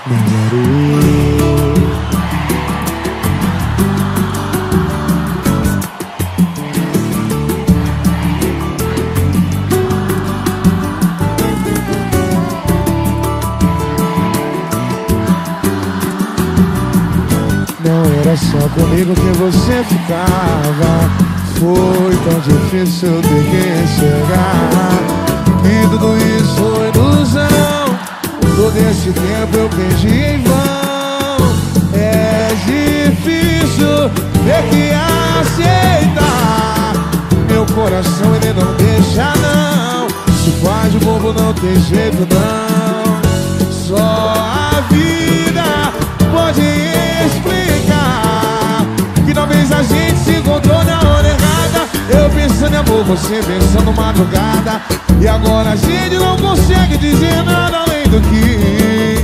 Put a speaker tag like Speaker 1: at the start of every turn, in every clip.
Speaker 1: Não era só comigo que você ficava. Foi tão difícil ter que enxergar que tudo isso foi ilusão. Todo esse tempo eu perdi em vão. É difícil ter que aceitar. Meu coração ele não deixa não. Se faz de bobo não tem jeito não. Só a vida pode explicar que talvez a gente se encontrou na hora errada. Eu pensando em amor, você pensando madrugada. E agora a gente não consegue dizer nada além do que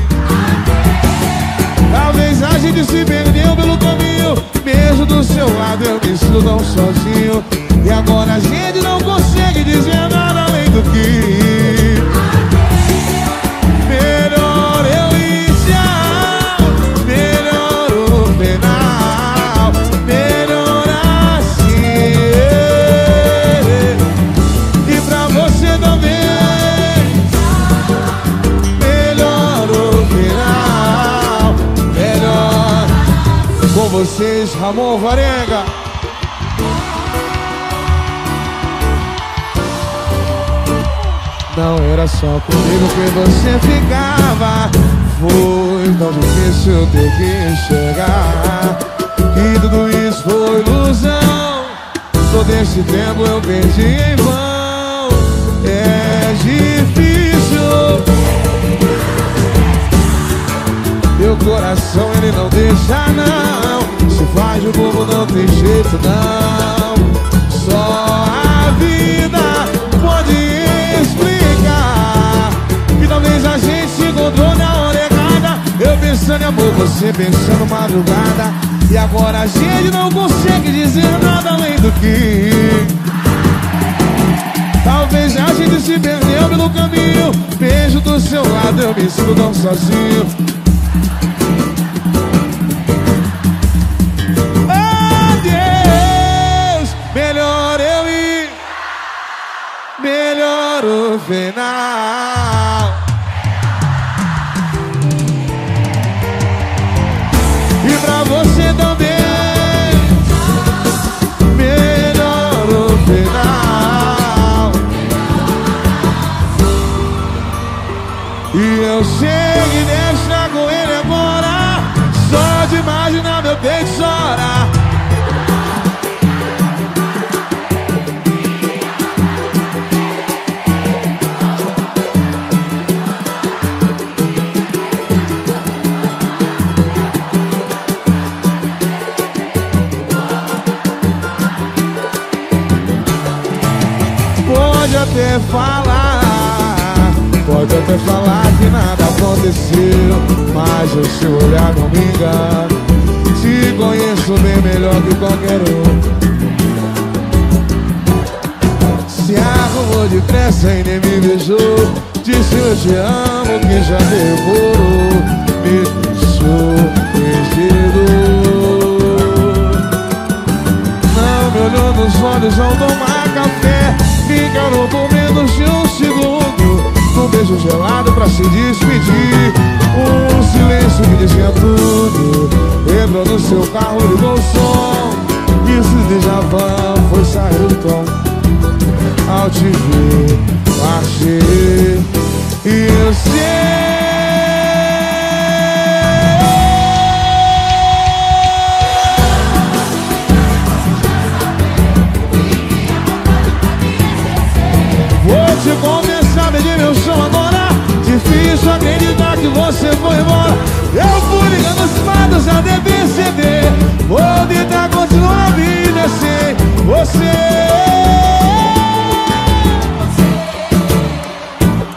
Speaker 1: talvez a gente se perdeu pelo caminho. Mesmo do seu lado eu me sinto tão sozinho. E agora a gente não consegue dizer nada além do que melhor eu ir tchau. Melhor o final. Melhor assim. E pra você também. Melhor o final. Melhor. Com vocês, Ramon Varenga. Não era só comigo que você ficava. Foi tão difícil ter que enxergar que tudo isso foi ilusão. Todo esse tempo eu perdi em vão. É difícil. Meu coração ele não deixa não. Se faz de bobo não tem jeito não. Só a vida pode explicar que talvez a gente se encontrou na hora errada. Eu pensando em amor, você pensando madrugada. E agora a gente não consegue dizer nada além do que talvez a gente se perdeu pelo caminho. Beijo do seu lado, eu me sinto tão sozinho. Adeus, melhor eu ir. Melhor o final. E pra você também. Melhor o final. E eu sei que deve estar com ele agora. Só de imaginar meu peito chorar. Pode até falar que nada aconteceu, mas o seu olhar não me engana. Te conheço bem melhor que qualquer um. Se arrumou depressa e nem me beijou. Disse eu te amo que já demorou. Me deixou perdido. Não me olhou nos olhos ao tomar café. Me encarou por menos de um segundo. Um beijo gelado pra se despedir. Um silêncio que dizia tudo. Entrou no seu carro, ligou o som. E esse déjà vu foi sair do tom. Ao te ver, achei. E eu sei. Vou te confessar, perdi meu chão agora. Difícil acreditar que você foi embora. Eu fui ligando os fatos até perceber. Vou tentar continuar a vida sem você.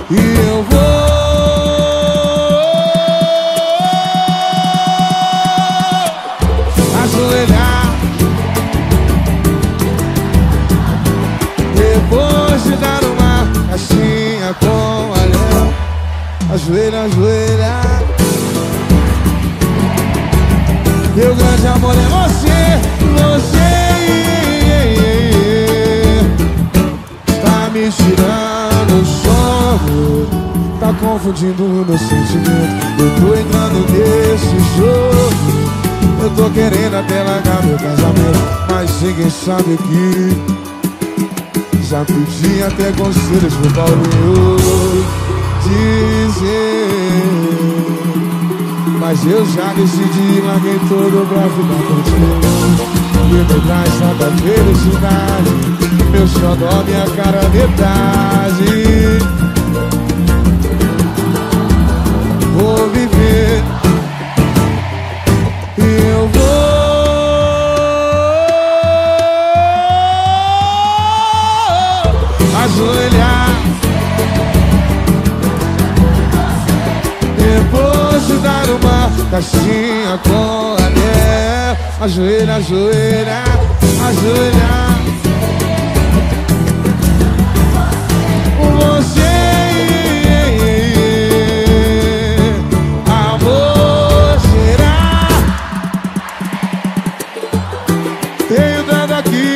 Speaker 1: de amor é você. Tá me tirando o sono, tá confundindo o meu sentimento. Eu tô entrando nesse jogo, eu tô querendo até largar meu casamento. Mas ninguém sabe que já pedi até conselhos pro Paulinho dizer, mas eu já decidi, larguei tudo pra ficar contigo. E me traz tanta felicidade, meu xodó, minha cara metade. Vou viver e eu vou ajoelhar depois de dar uma caixinha com anel. Ajoelha, ajoelha, ajoelha. Você, amor, será? Tenho dado aqui,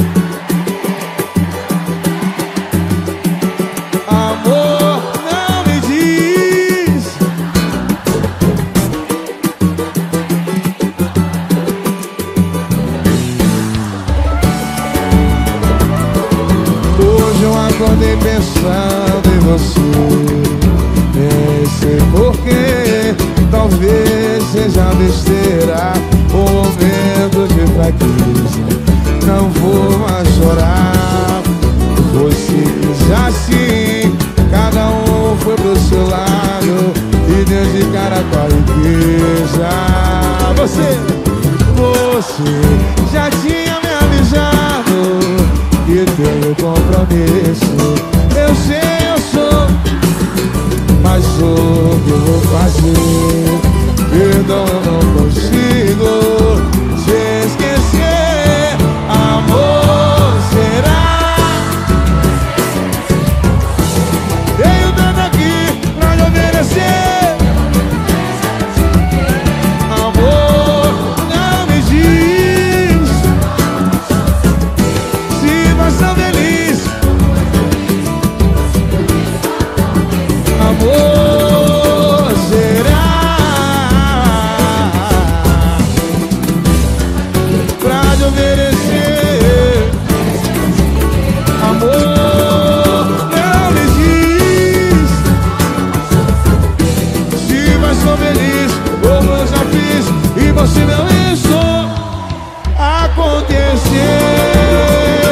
Speaker 1: amor, não me diz. Hoje eu acordei pensando em você. Nem sei porquê, talvez seja besteira, um momento de fraqueza. Não vou mais chorar. Você quis assim, cada um foi pro seu lado e deu de cara com a riqueza. Você já tinha me avisado que tenho compromisso. Eu sei, eu sou, mas o que eu vou fazer? Perdão, eu não consigo te esquecer. Amor, será? Tenho tanto aqui pra lhe oferecer. Amor, não me diz se vai ser feliz. Amor, será? Pra lhe oferecer. Amor, não me diz se vai ser feliz como eu já fiz e você não deixou acontecer.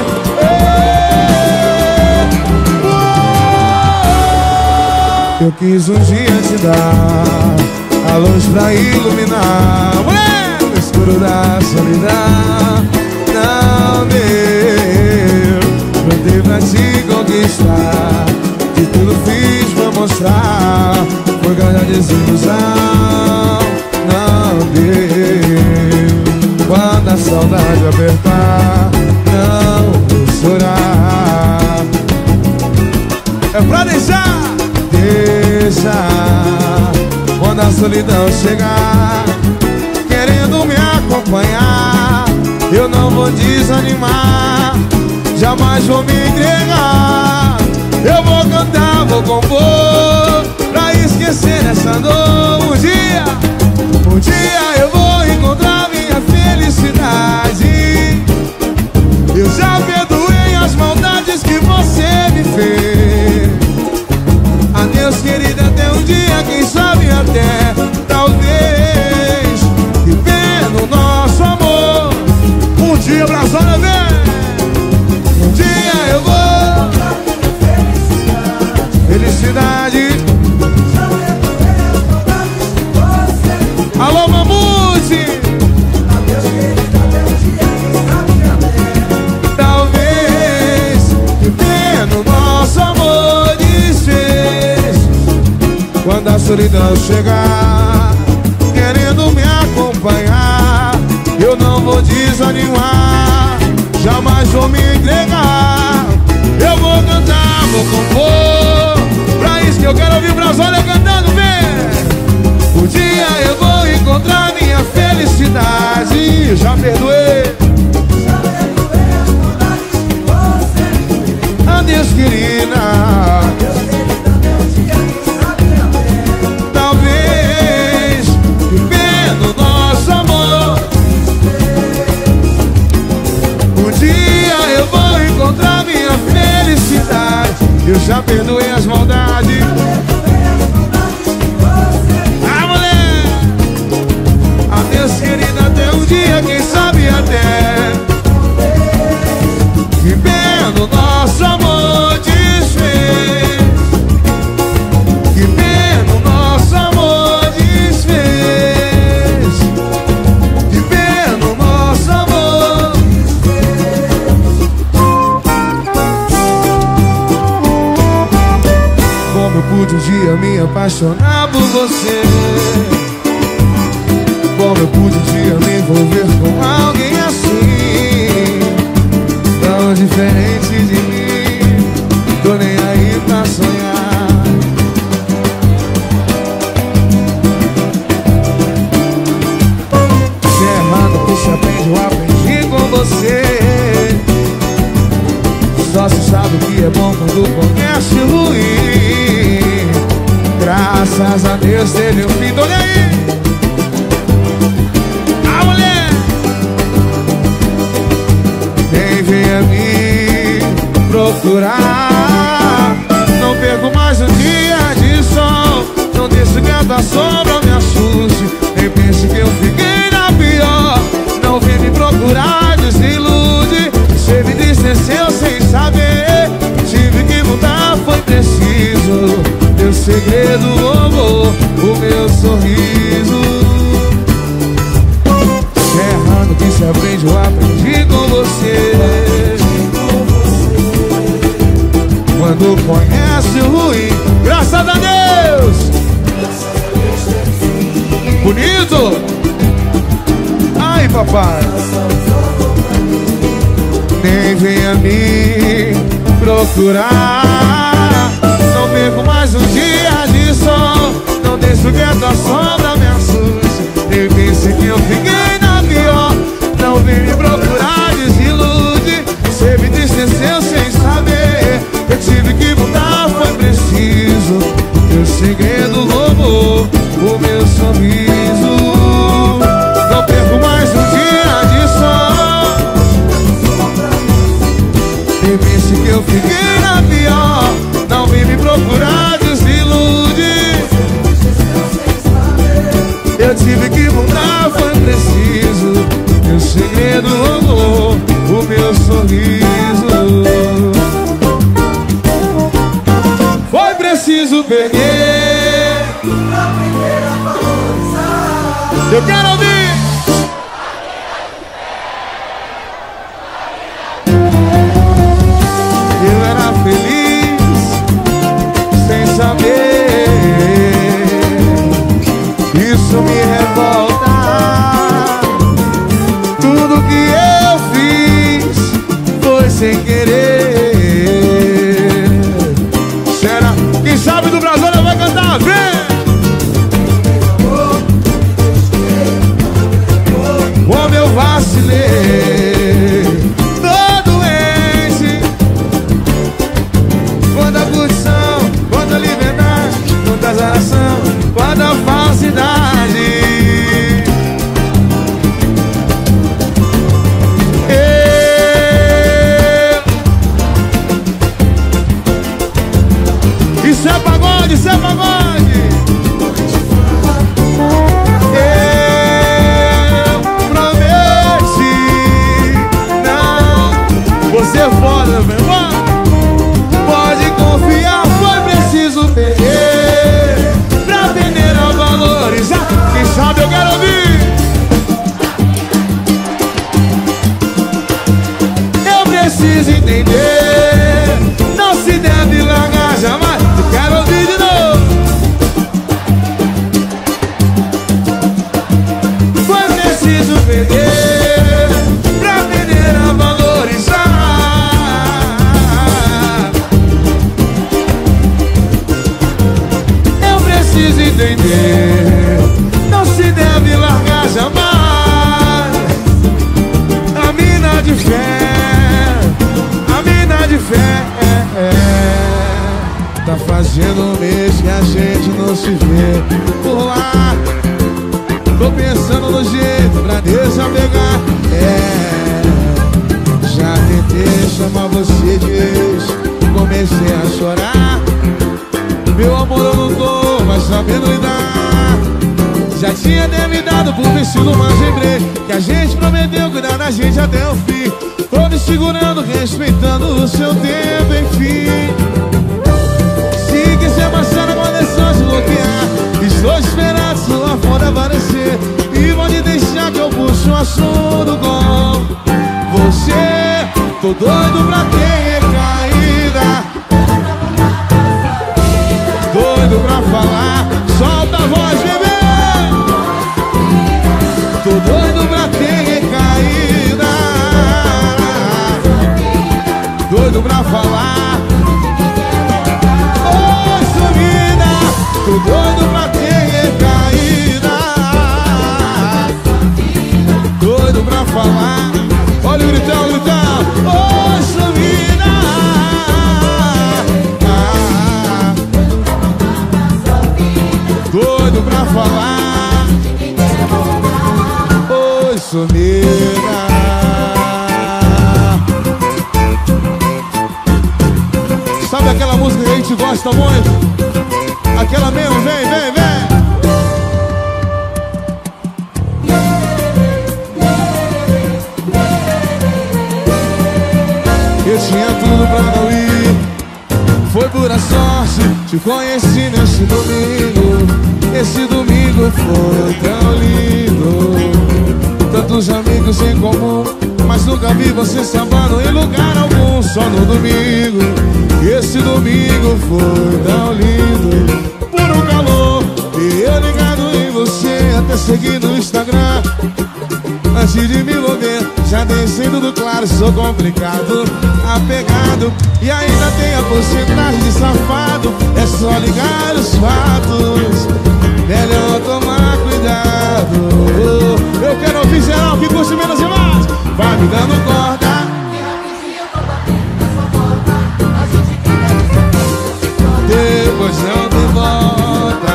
Speaker 1: Eu quis um dia te dar a luz pra iluminar, mulher, no escuro da solidão. Não deu, plantei pra te conquistar, de tudo fiz pra mostrar, foi grande a desilusão. Não deu, quando a saudade apertar, não vou chorar. É pra deixar, deixa, quando a solidão chegar, querendo me acompanhar, eu não vou desanimar, jamais vou me entregar. Eu vou cantar, vou compor, pra esquecer essa dor. Um dia eu vou encontrar minha felicidade. Eu já perdoei as maldades que você me fez. Adeus, querida, até um dia, quem sabe até, talvez, vivendo o nosso amor. Um dia, Brasólia, vem. Um dia eu vou, felicidade. Alô, Mamute.
Speaker 2: Adeus, querida, até um dia, quem sabe até,
Speaker 1: talvez, vivendo o nosso amor desfez. Quando a solidão chegar, querendo me acompanhar, eu não vou desanimar, jamais vou me entregar. Eu vou cantar, vou compor, pra isso que eu quero ouvir Brasólia cantando, vem. Um dia eu vou encontrar minha felicidade. E já perdoei. Adeus, querida. Talvez vivendo nosso amor, um dia eu vou encontrar minha felicidade. Eu já perdoei as maldades. Ah, mulher! Adeus, querida, até um dia, quem sabe até vivendo nosso amor desfez. Vivendo nosso amor desfez. Vivendo nosso amor Como eu pude um dia me apaixonar por você, como eu pude um dia me envolver com alguém assim, tão diferente de mim. Tô nem aí pra sonhar. Se é errado que se aprende, eu aprendi com você. Só se sabe o que é bom quando conhece o ruim. Graças a Deus teve um fim. Olha aí! A mulher! Nem venha me procurar. Não perco mais um dia de sol. Não deixo que a sombra me assuste. Nem pense que eu fiquei na pior. Não vem me procurar, desilude. Você me distanciou sem saber. Tive que mudar, foi preciso. Meu segredo, o amor, o meu sorriso. Se é errado que se aprende, eu aprendi com você. Quando conhece o ruim, graças a Deus. Bonito! Ai, papai. Nem venha me procurar. Não perco mais um dia de sol. Não deixo que a tua sombra me assuste. Nem pense que eu fiquei na pior. Não vem me procurar, desilude. Você me distanciou sem saber. Eu tive que mudar, foi preciso. Meu segredo roubou o meu sorriso. Não perco mais um dia de sol. Nem pense que eu fiquei na pior. Não vem me procurar, desilude. Eu tive que mudar, foi preciso. Meu segredo roubou o meu sorriso. Foi preciso perder. Eu quero ouvir. Eu era feliz sem saber. Isso me revolta. Tudo que eu fiz foi sem querer. Será? Quem sabe do Brasil vai cantar, vem! Como eu vacilei, tô doente. Quanta curtição, quanta liberdade, quanta azaração, quanta falsidade. Isso é pagode, isso é pagode. Eu prometi, não, você é foda, meu irmão. Pode confiar, foi preciso perder pra aprender a valorizar. Quem sabe eu quero ouvir. Eu preciso entender, não se deve largar jamais. Eu quero ouvir de novo. Foi preciso perder pra aprender a valorizar. Eu preciso entender, não se deve largar jamais. fazendo um mês que a gente não se vê por lá. Tô pensando no jeito pra desapegar. Já tentei chamar você de ex, comecei a chorar. Meu amor, eu não tô mais sabendo lidar. Já tinha até me dado por vestido, mas lembrei que a gente prometeu cuidar da gente até o fim. Tô me segurando, respeitando o seu tempo, enfim. Se quiser passar na condição de bloquear, estou esperando sua foto aparecer. E pode deixar que eu puxo o assunto com você. Tô doido pra ter recaída, doido pra falar, solta a voz, bebê. Tô doido pra ter recaída, doido pra falar. Oi, sumida, tô doido pra ter recaída, doido pra falar. Olha o gritão, o gritão. Oi, sumida, doido pra falar. Oi, sumida. Sabe aquela música que a gente gosta muito? Aquela mesmo, vem, vem, vem. Eu tinha tudo pra não ir, foi pura sorte, te conheci nesse domingo. Esse domingo foi tão lindo, tantos amigos em comum, mas nunca vi você sambando em lugar algum, só no domingo. Esse domingo foi tão lindo, puro calor, e eu ligado em você, até seguir no Instagram. Antes de me envolver, já deixei tudo claro, sou complicado, apegado, e ainda tem a porcentagem de safado. É só ligar os fatos, melhor tomar cuidado. Eu quero ouvir geral que curte menos e mais. Vai me dando corda, depois não tem volta.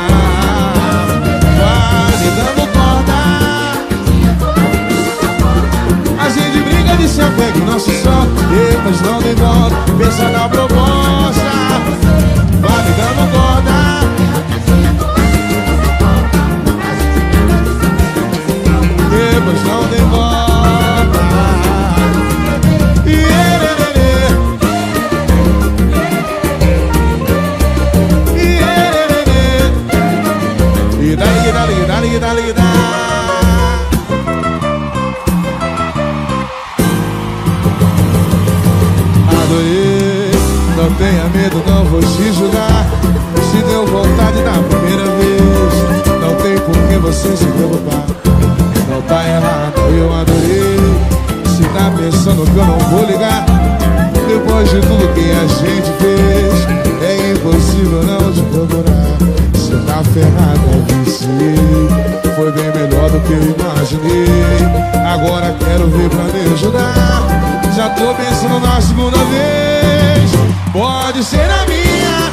Speaker 1: Vai me dando corda, a gente briga de se apega e não se solta. Depois não tem volta, pensa na proposta. Vai me dando corda, depois não tem volta. Dale. Adorei, não tenha medo, não vou te julgar. Se deu vontade da primeira vez, não tem por que você se preocupar. Não tá errado, eu adorei. Se tá pensando que eu não vou ligar, depois de tudo que a gente fez, é impossível não te procurar. Você tá ferrado, eu viciei. Foi bem melhor do que eu imaginei. Agora quero ver pra me ajudar. Já tô pensando na segunda vez. Pode ser a minha.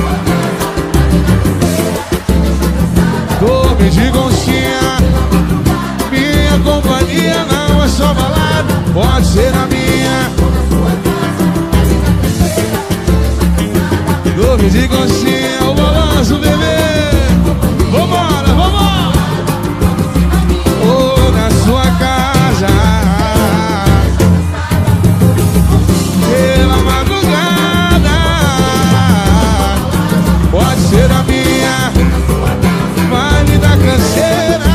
Speaker 1: Dorme de conchinha, minha companhia não é só balada. Pode ser a minha. Dorme de conchinha, o balanço, bebê. Vambora, vambora. Ou na sua casa, pela madrugada. Pode ser a minha, vai me dar canseira.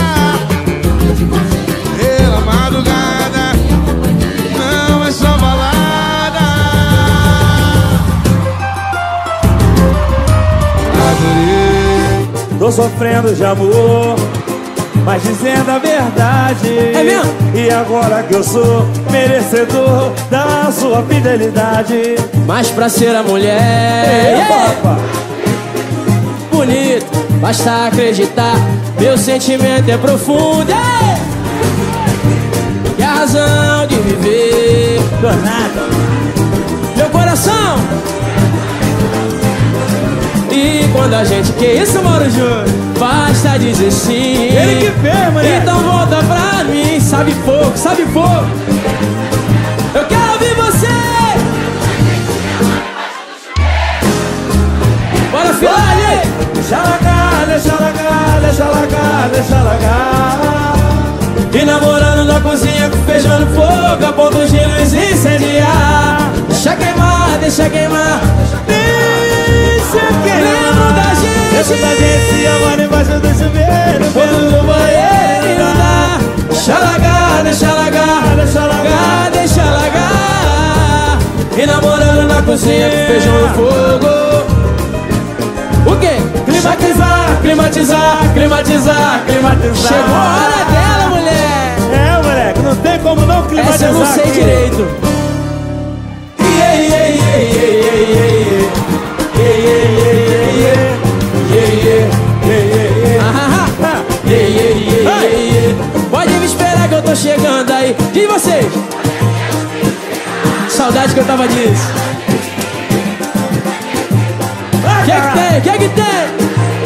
Speaker 1: Pela madrugada, não é só balada. Adorei.
Speaker 3: Tô sofrendo de amor, mas dizendo a verdade.
Speaker 4: É mesmo?
Speaker 3: E agora que eu sou merecedor da sua fidelidade.
Speaker 4: Mas pra ser a mulher
Speaker 3: Papa,
Speaker 4: bonita, basta acreditar. Meu sentimento é profundo, e a razão de viver.
Speaker 3: danada.
Speaker 4: Meu coração desistir quando a gente... Que isso, Mauro Júnior? Basta dizer sim.
Speaker 3: Ele que fez, mulher.
Speaker 4: Então volta pra mim. Sabe pouco, sabe pouco. Eu quero ouvir você. Bora, Filani.
Speaker 3: Deixa largar, deixa largar, deixa largar, deixa largar.
Speaker 4: E namorando na cozinha com feijão no fogo, a ponto de luz incendiar. Deixa queimar, deixa queimar.
Speaker 3: Deixa queimar.
Speaker 4: Lembro da gente.
Speaker 3: Deixa da gente se amar embaixo do chuveiro,
Speaker 4: Fogo no banheiro e não dá. Deixa largar, deixa largar, deixa largar, deixa largar. E namorando na cozinha com feijão no fogo. O quê? Climatizar, climatizar, climatizar, climatizar. Chegou a hora dela, mulher.
Speaker 3: É, moleque, não tem como não climatizar.
Speaker 4: Essa eu não sei
Speaker 3: aqui
Speaker 4: direito. Pode me esperar que eu tô chegando aí. E vocês? Saudade que eu tava disso. O que é que tem? O que é que tem?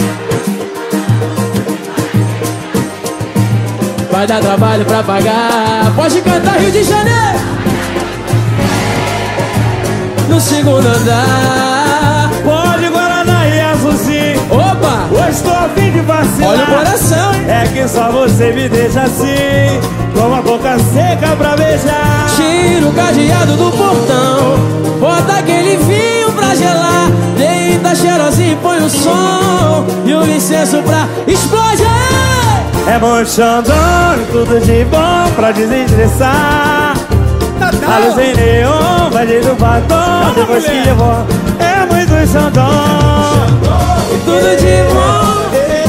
Speaker 4: Vai dar trabalho pra pagar. Pode cantar Rio de Janeiro. No segundo andar.
Speaker 3: Pode Guaraná e azulzinho.
Speaker 4: Opa!
Speaker 3: Hoje estou a fim de vacilar.
Speaker 4: Olha o coração, hein?
Speaker 3: É que só você me deixa assim, com a boca seca pra beijar.
Speaker 4: Tira o cadeado do portão, bota aquele vinho pra gelar, deita cheirosinho e põe o som e o incenso pra explodir.
Speaker 3: É bom Xandão e tudo de bom pra desestressar. A luz em neon vai desde o batom, depois que levou. É muito Xandão
Speaker 4: E tudo de bom.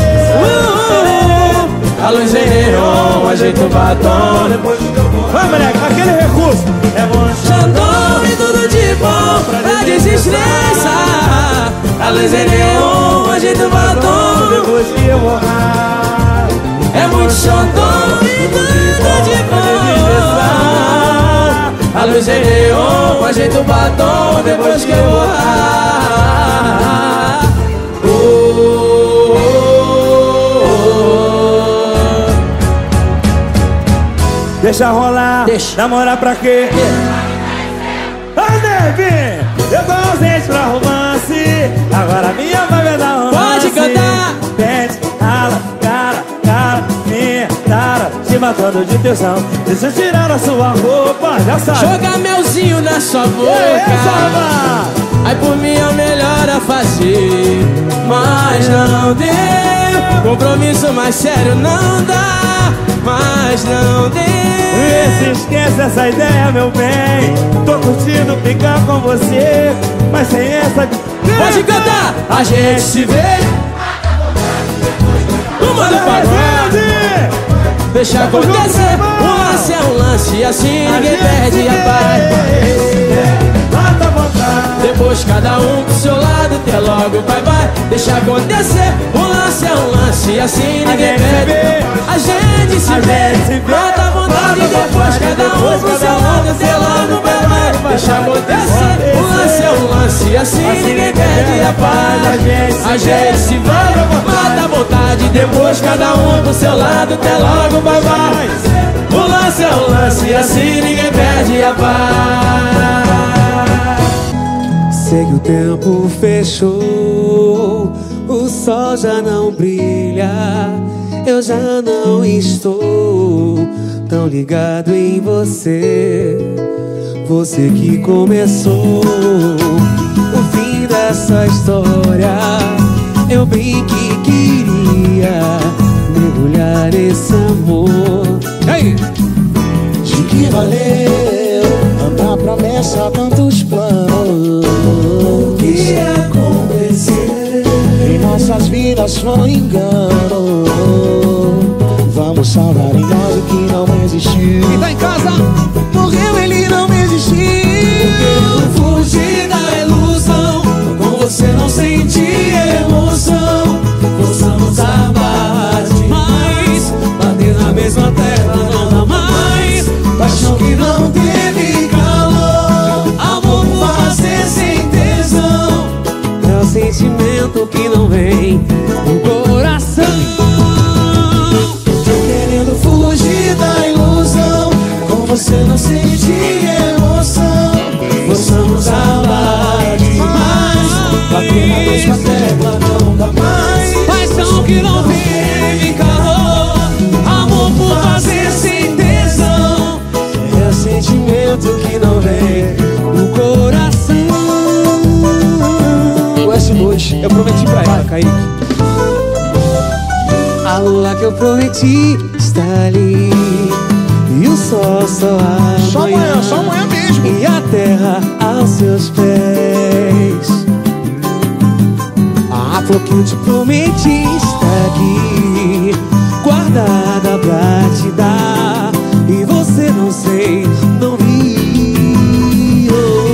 Speaker 4: A luz em neon, ajeita o batom, depois que eu vou.
Speaker 3: Vai, moleque, aquele recurso. É bom
Speaker 4: Xandão e tudo de bom pra desestressar. A luz em neon, ajeita o batom,
Speaker 3: depois que eu vou.
Speaker 4: é muito Xandão e tudo de bom. A luz é neon, ajeita o batom depois que eu vou.
Speaker 3: Deixa rolar,
Speaker 4: Deixa.
Speaker 3: namorar pra quê? Neve, eu tô ausente pra romance. Agora minha vai me dar romance.
Speaker 4: Pode cantar.
Speaker 3: Pente, rala, cara, minha tara, te matando de tesão. Deixa eu tirar a sua roupa, já sabe.
Speaker 4: Jogar melzinho na sua boca. Aí por mim é melhor a fazer, mas não deu. Compromisso mais sério não dá, mas não deu.
Speaker 3: Vê se esquece essa ideia, meu bem. Tô curtindo ficar com você, mas sem essa...
Speaker 4: Pode cantar! A gente se vê. O mano pagode. Deixa acontecer. Um lance é um lance, assim ninguém perde a paz.
Speaker 3: Mata a vontade.
Speaker 4: Depois cada um pro seu lado, até logo, bye bye. Deixa acontecer. Um lance é um lance, assim ninguém perde. A gente se vê. Mata a vontade. Depois cada um pro seu lado, até logo, bye bye. Deixa acontecer. Um lance é um lance, assim ninguém perde a paz. A gente se vai, mata a vontade. Depois cada um pro seu lado, até logo, bye bye. O lance é um lance, assim ninguém perde a paz.
Speaker 5: Sei que o tempo fechou, o sol já não brilha, eu já não estou tão ligado em você. Você que começou o fim dessa história, eu bem que queria mergulhar nesse amor.
Speaker 1: Ei! De que valeu tanta promessa, tantos planos?
Speaker 5: O que aconteceu?
Speaker 1: Em nossas vidas foi um engano. Vamos salvar em nós o que não existiu.
Speaker 5: Quem tá em casa? Morreu, ele não existiu. Eu fugi da ilusão, com você não senti emoção. Forçamos a barra demais, bater na mesma terra não dá mais. Paixão que não teve calor, amor por fazer sem tesão. É o sentimento que prometi está ali. E o sol só amanhã,
Speaker 1: só amanhã mesmo.
Speaker 5: e a terra aos seus pés. A flor que eu te prometi está aqui, guardada pra te dar. E você não sei, não viu.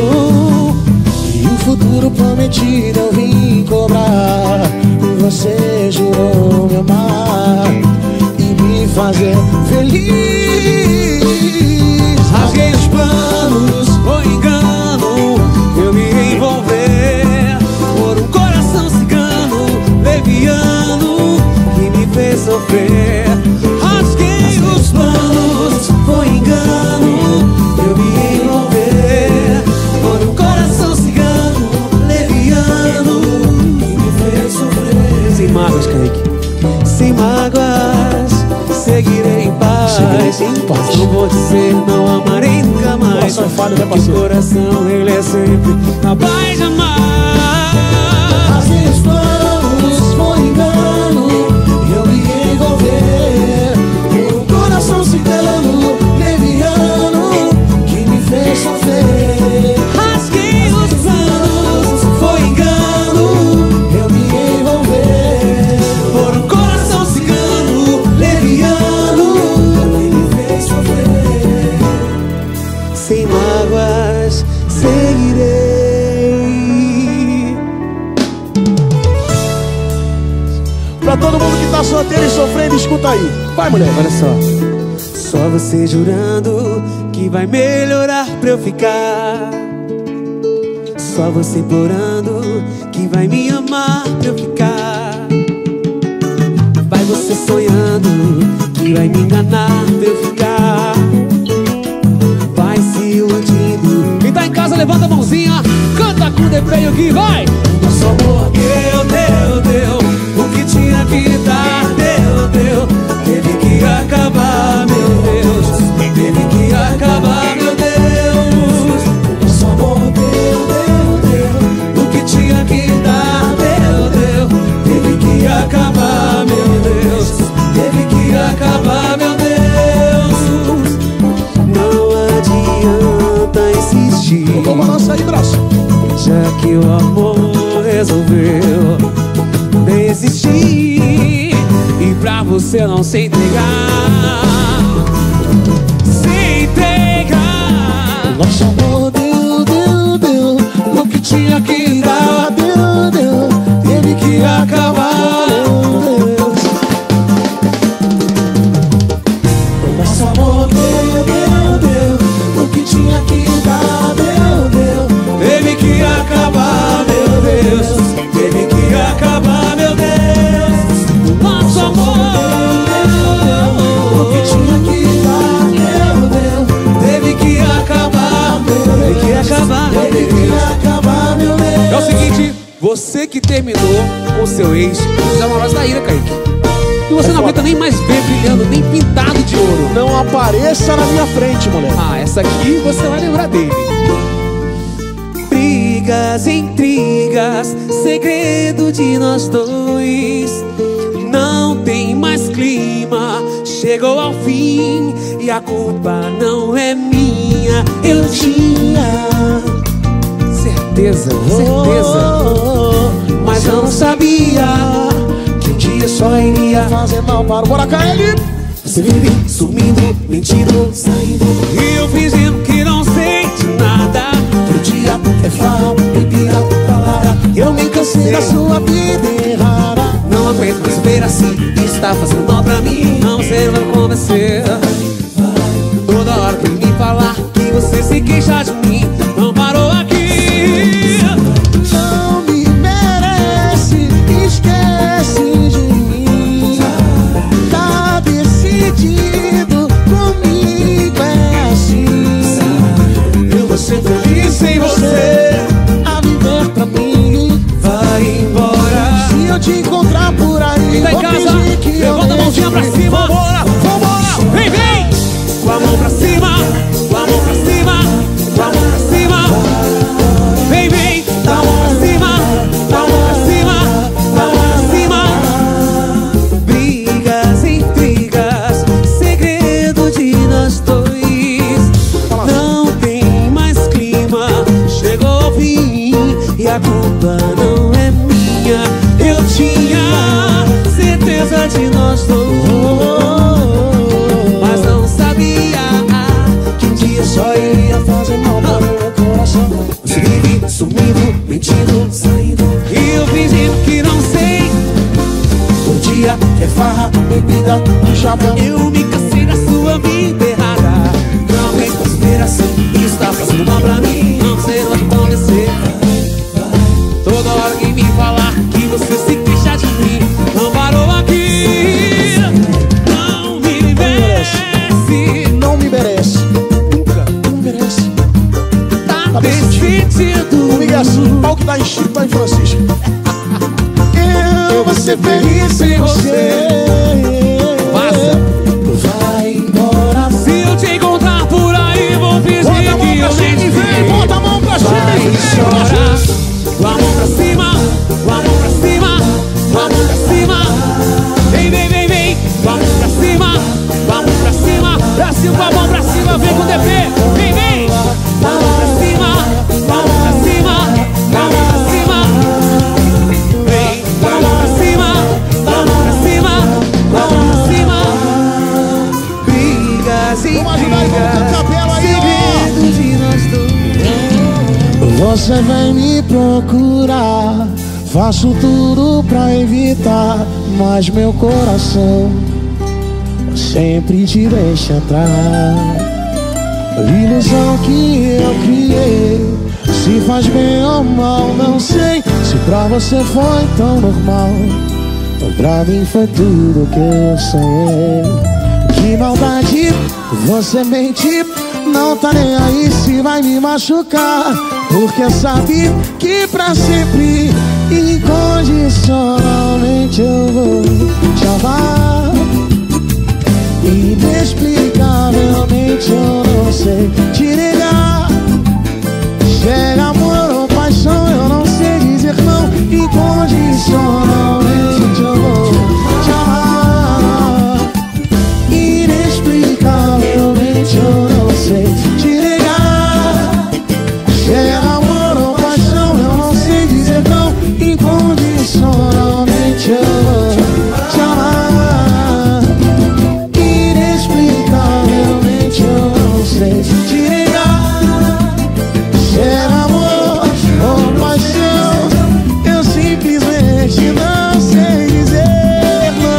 Speaker 1: E o futuro prometido eu vim cobrar. Você jurou me amar e me fazer feliz.
Speaker 5: Rasguei os planos, foi engano eu me envolver por um coração cigano, leviano, que me fez sofrer. Rasguei os planos, foi engano eu me envolver por um coração cigano, leviano, que me fez sofrer. Sem mágoas, Kaique, sem mágoas, seguirei em paz. Não vou dizer, não amarei nunca mais. O coração, ele é sempre capaz de amar.
Speaker 1: Rasguei os planos, foi engano eu me envolver por um coração cigano, leviano, que me fez sofrer.
Speaker 5: Rasguei os planos, foi engano
Speaker 1: Eu me envolver
Speaker 5: por um coração cigano, leviano,
Speaker 1: que me fez sofrer.
Speaker 5: sem mágoas, seguirei.
Speaker 1: Pra todo mundo que tá solteiro e sofrendo, escuta aí. Vai, mulher.
Speaker 5: Olha só você jurando que vai melhorar pra eu ficar. Só você implorando que vai me amar pra eu ficar. Vai você sonhando que vai me enganar pra eu ficar. Vai se iludindo. Quem tá em casa levanta a mãozinha, canta com o depreio que vai. Nosso amor deu. O que tinha que dar, deu. Teve que acabar, meu Deus. Teve que acabar, meu Deus.
Speaker 1: Nosso amor deu.
Speaker 5: O que tinha que dar, deu. Teve que acabar, meu Deus. Teve que acabar, meu Deus. Não adianta insistir,
Speaker 1: Vamos balançar de braço.
Speaker 5: já que o amor resolveu desistir. E pra você não se entregar, se entregar.
Speaker 1: Nosso amor deu. O que tinha que dar, deu. Teve que acabar, meu Deus. Nosso amor deu. O que tinha que dar, deu.
Speaker 5: Teve que acabar, meu Deus. Teve que acabar, meu Deus. Nosso amor.
Speaker 1: O que tinha que dar, deu.
Speaker 5: Teve que acabar, meu Deus. Teve que acabar, meu
Speaker 1: Teve
Speaker 5: Deus.
Speaker 1: que acabar, meu Deus.
Speaker 5: É o seguinte, você que terminou com seu ex, precisa uma voz da ira, Kaique. E você não aguenta nem mais ver brilhando, nem pintado de ouro.
Speaker 1: Não apareça na minha frente, mulher.
Speaker 5: Ah, essa aqui você vai lembrar dele. Brigas, intrigas, segredo de nós dois. Não tem mais clima, chegou ao fim. E a culpa não é minha. Eu tinha certeza, mas eu não sabia que um dia só iria
Speaker 1: Fazer mal para o Boracá,
Speaker 5: Você vive sumindo, mentindo, saindo, e eu fingindo que não sei de nada.
Speaker 1: Todo dia é farra, bebida, balada. Eu me cansei da sua vida errada.
Speaker 5: Não aguento mais ver assim, isso tá fazendo mal pra mim. Não, você vai convencer. Toda hora que me falar que você se queixa de mim, não parou aqui.
Speaker 1: Não me merece, esquece de mim. Tá decidido, comigo é assim.
Speaker 5: Eu vou ser feliz sem você.
Speaker 1: A viver pra mim.
Speaker 5: Vai embora.
Speaker 1: Se eu te encontrar por aí,
Speaker 5: Quem tá em
Speaker 1: vou
Speaker 5: casa,
Speaker 1: fingir que eu
Speaker 5: levanta a
Speaker 1: nem
Speaker 5: mãozinha
Speaker 1: te
Speaker 5: pra
Speaker 1: vi.
Speaker 5: cima.
Speaker 1: Vambora, vambora.
Speaker 5: Vem, vem! Com a mão pra cima, com a mão pra cima, com a mão pra cima.
Speaker 1: amiga do Japão.
Speaker 5: Eu me cansei da sua vida errada. Não é conspiração, isso tá fazendo mal pra mim. Não sei onde acontecer. Toda hora que me falar que você se queixa de mim, não parou aqui. Não me merece.
Speaker 1: Não me merece. Nunca, não merece.
Speaker 5: Tá decidido.
Speaker 1: Comigo é assim, pau que dá em Chico, dá em Francisco. Eu vou ser feliz sem você.
Speaker 5: Vai embora. Se eu te encontrar por aí, vou fingir que eu nem te vi.
Speaker 1: Bota a mão pra cima e
Speaker 5: Vai chorar. Com a mão pra cima, com a mão pra cima, com a mão pra cima. Vem, vem, vem, vem. Com a mão pra cima, com a mão pra cima. Brasil com a mão pra cima, vem com o DP. Vem, vem. Com a mão pra cima, com a mão pra cima, com a mão pra cima. Vem, com a mão pra cima, com a mão pra cima, com a mão pra cima. Brigas e
Speaker 1: vamos ajudar aí, vamos capela aí, ó.
Speaker 5: segredos de nós dois.
Speaker 1: Você vem me procurar, faço tudo pra evitar, mas meu coração sempre te deixa entrar. Ilusão que eu criei, se faz bem ou mal, não sei. Se pra você foi tão normal, então pra mim foi tudo que eu sonhei. Que maldade, você mente, não tá nem aí se vai me machucar, porque sabe que pra sempre, incondicionalmente eu vou te amar. Inexplicavelmente eu não sei te negar. Chega amor ou paixão, eu não sei dizer não. Incondicionalmente eu vou te amar. Inexplicavelmente eu não sei te negar. Chega amor ou paixão, eu não sei dizer não. Incondicionalmente eu vou te amar. Inexplicavelmente eu não sei te negar. Chega amor ou paixão, eu simplesmente não sei dizer não.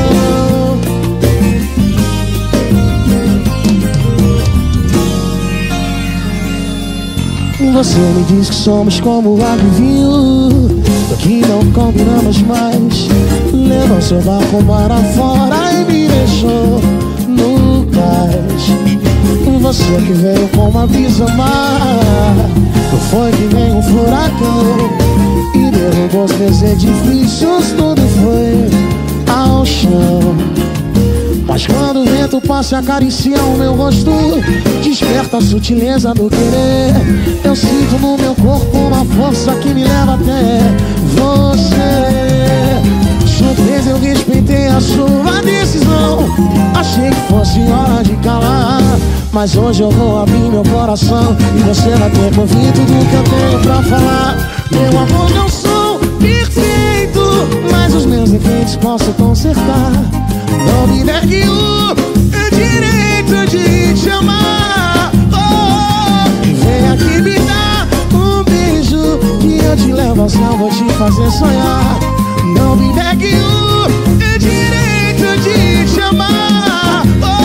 Speaker 1: Você me diz que somos como água e vinho, que não combinamos mais. Levou seu barco mar afora e me deixou no cais. Você que veio com uma brisa mar, foi que nem um furacão e derrubou os meus edifícios, tudo foi ao chão. Mas quando o vento passa e acaricia o meu rosto, desperta a sutileza do querer. Eu sinto no meu corpo uma força que me leva até você. Surpresa, eu respeitei a sua decisão. Achei que fosse hora de calar, mas hoje eu vou abrir meu coração e você vai ter que ouvir tudo que eu tenho pra falar. Meu amor, não sou perfeito, mas os meus defeitos posso consertar. Não me negue o direito de te amar. Vem aqui me dar um beijo que eu te levo ao céu, vou te fazer sonhar. Não me negue o direito de te amar.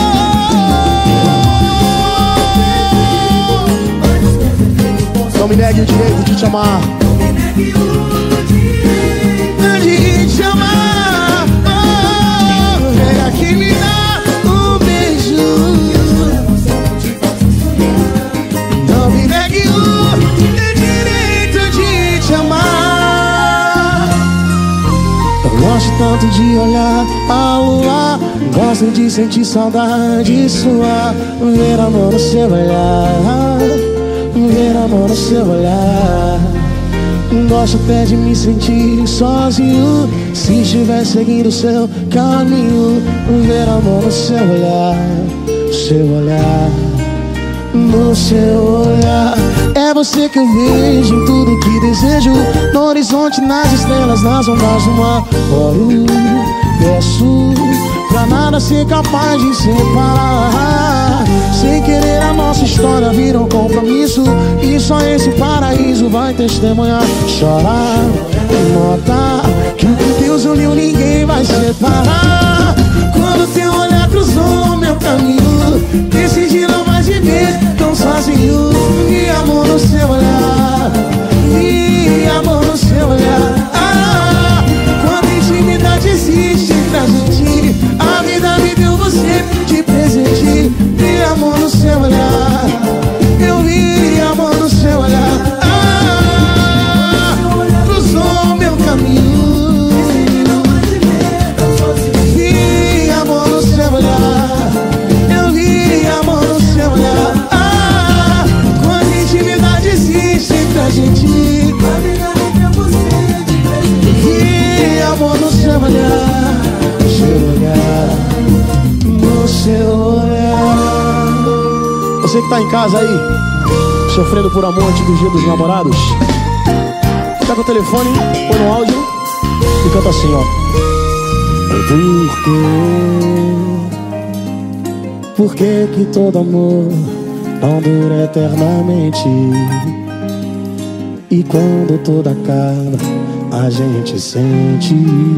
Speaker 1: Não me negue o direito de te amar. De te amar. Vem aqui me dar um beijo. Não me negue o direito de te amar. Eu gosto tanto de olhar a lua, gosto de sentir saudade sua. Ver amor no seu olhar, ver amor no seu olhar. Gosto até de me sentir sozinho, se estiver seguindo o seu caminho. Ver amor no seu olhar, seu olhar, no seu olhar. É você que eu vejo em tudo que desejo, no horizonte, nas estrelas, nas ondas do mar. Oro, peço pra nada ser capaz de separar. Sem querer a nossa história vira um compromisso, e só esse paraíso vai testemunhar. Chorar, notar que o que Deus uniu ninguém vai separar. Quando
Speaker 6: Você que tá em casa aí, sofrendo por amor antes do dia dos namorados, pega o telefone, põe no áudio e canta assim, ó. Por que todo amor não dura eternamente? E quando tudo acaba, a gente sente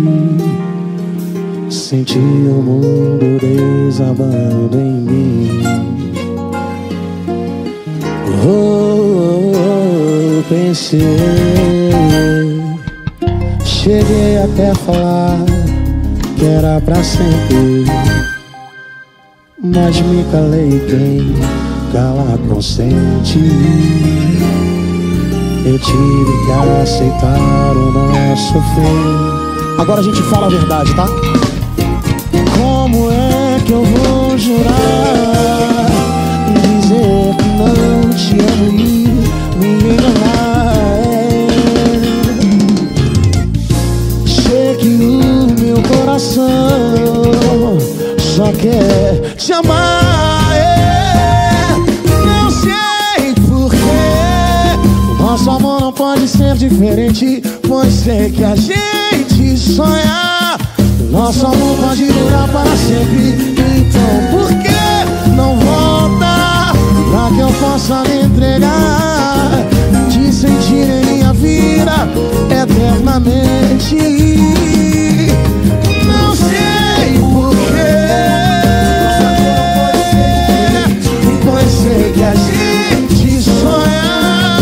Speaker 6: o mundo desabando em mim. Pensei, cheguei até a falar que era pra sempre, mas me calei, quem cala consente. Eu tive que aceitar o nosso fim. Agora a gente fala a verdade, tá? Como é que eu vou jurar e dizer que não te amo e me enganar? Sei que o meu coração só quer te amar. Não sei porquê nosso amor não pode ser diferente, pois sei que a gente sonha. Nosso amor pode durar para sempre. Então por que não volta pra que eu possa me entregar, te sentir em minha vida eternamente? Não sei porquê, pois sei que a gente sonha.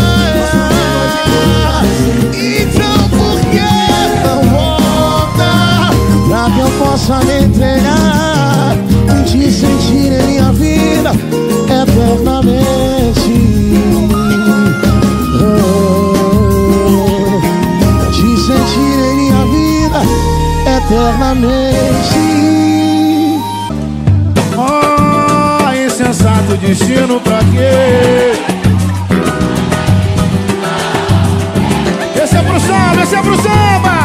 Speaker 6: Então por que não volta pra que eu possa me entregar, te sentir em minha vida eternamente? Te sentir em minha vida eternamente.
Speaker 1: Oh, insensato destino, pra quê? Esse é pro samba, esse é pro samba!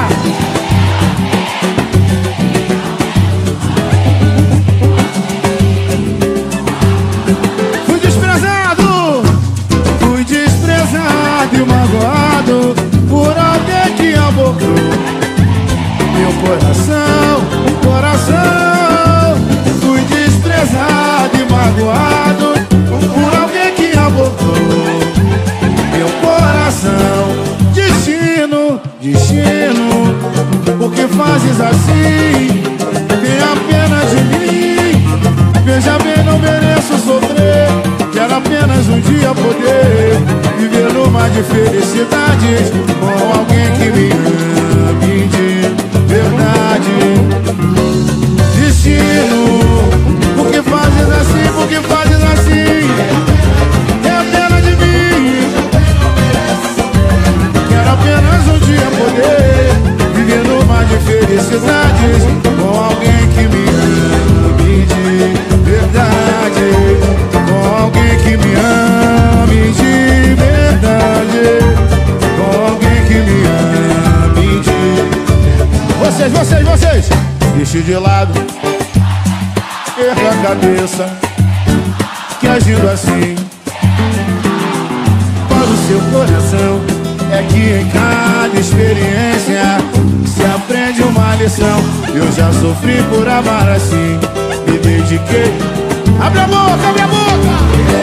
Speaker 1: E magoado por alguém que abordou meu coração, coração. Fui desprezado e magoado por alguém que abordou meu coração. Destino, destino, por que fazes assim? Tenha pena de mim. Veja bem, não mereço sofrer. Quero apenas um dia poder viver numa de felicidade com alguém que me ame de verdade. Destino, por que fazes assim? Por que fazes assim? É pena de mim. Quero apenas um dia poder viver numa de felicidade com alguém que me ame de verdade. Com alguém que me ame de verdade. Com alguém que me ame de... Vocês deixe de lado, erga a cabeça, que agindo assim para o seu coração é que em cada experiência se aprende uma lição. Eu já sofri por amar assim, me dediquei. Abre a boca, abre a boca!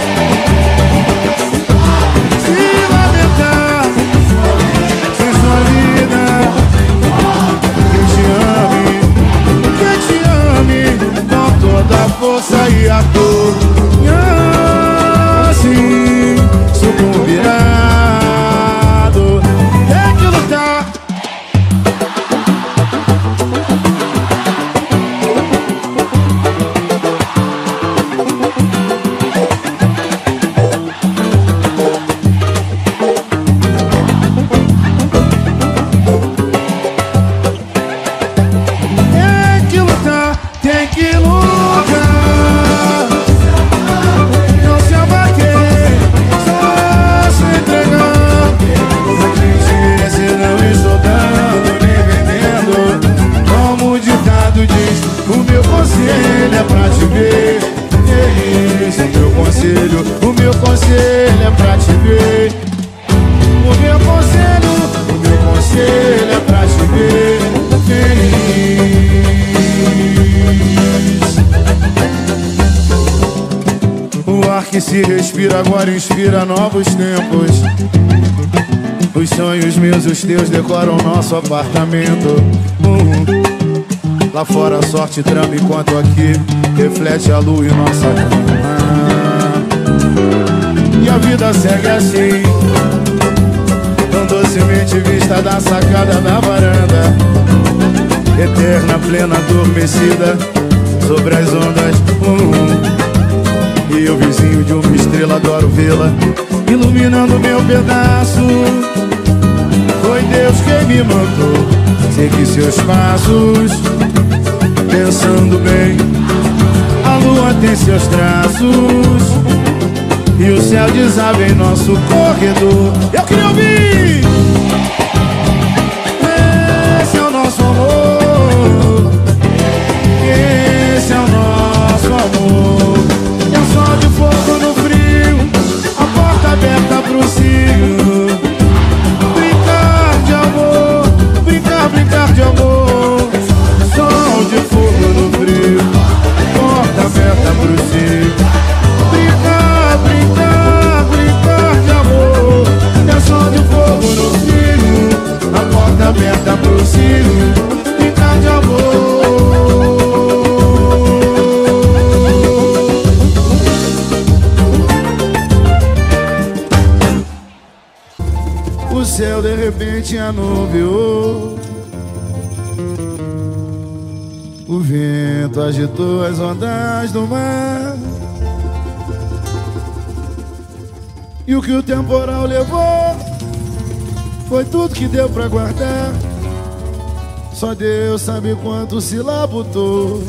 Speaker 1: Se lamentar sem sua vida, que te ame com toda a força e a dor. E assim, sucumbirado, tem que lutar. conselho, o meu conselho é pra te ver. O meu conselho é pra te ver feliz. O ar que se respira agora inspira novos tempos. Os sonhos meus e os teus decoram nosso apartamento. Lá fora a sorte trama enquanto aqui reflete a lua em nossa cama. E a vida segue assim, tão docemente vista da sacada da varanda, eterna, plena, adormecida sobre as ondas. E eu, vizinho de uma estrela, adoro vê-la iluminando meu pedaço. Foi Deus quem me mandou seguir seus passos. Pensando bem, a lua tem seus traços e o céu desaba em nosso corredor. Eu queria ouvir. Esse é o nosso amor, esse é o nosso amor. É um sol de fogo no frio, a porta aberta pro cio. Brincar de amor, brincar de amor. Sol de fogo no frio, porta aberta pro cio. Brincar de amor. É sol de fogo no frio, a porta aberta pro cio. Brincar de amor. O céu de repente anuviou, o vento agitou as ondas do mar, e o que o temporal levou foi tudo que deu pra guardar. Só Deus sabe quanto se labutou.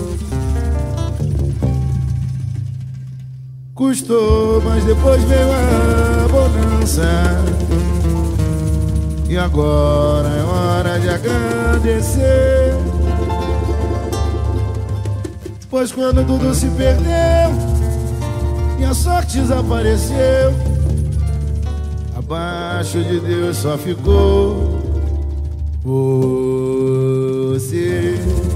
Speaker 1: Custou, mas depois veio a bonança. E agora é hora de agradecer, pois quando tudo se perdeu e a sorte desapareceu, abaixo de Deus só ficou você.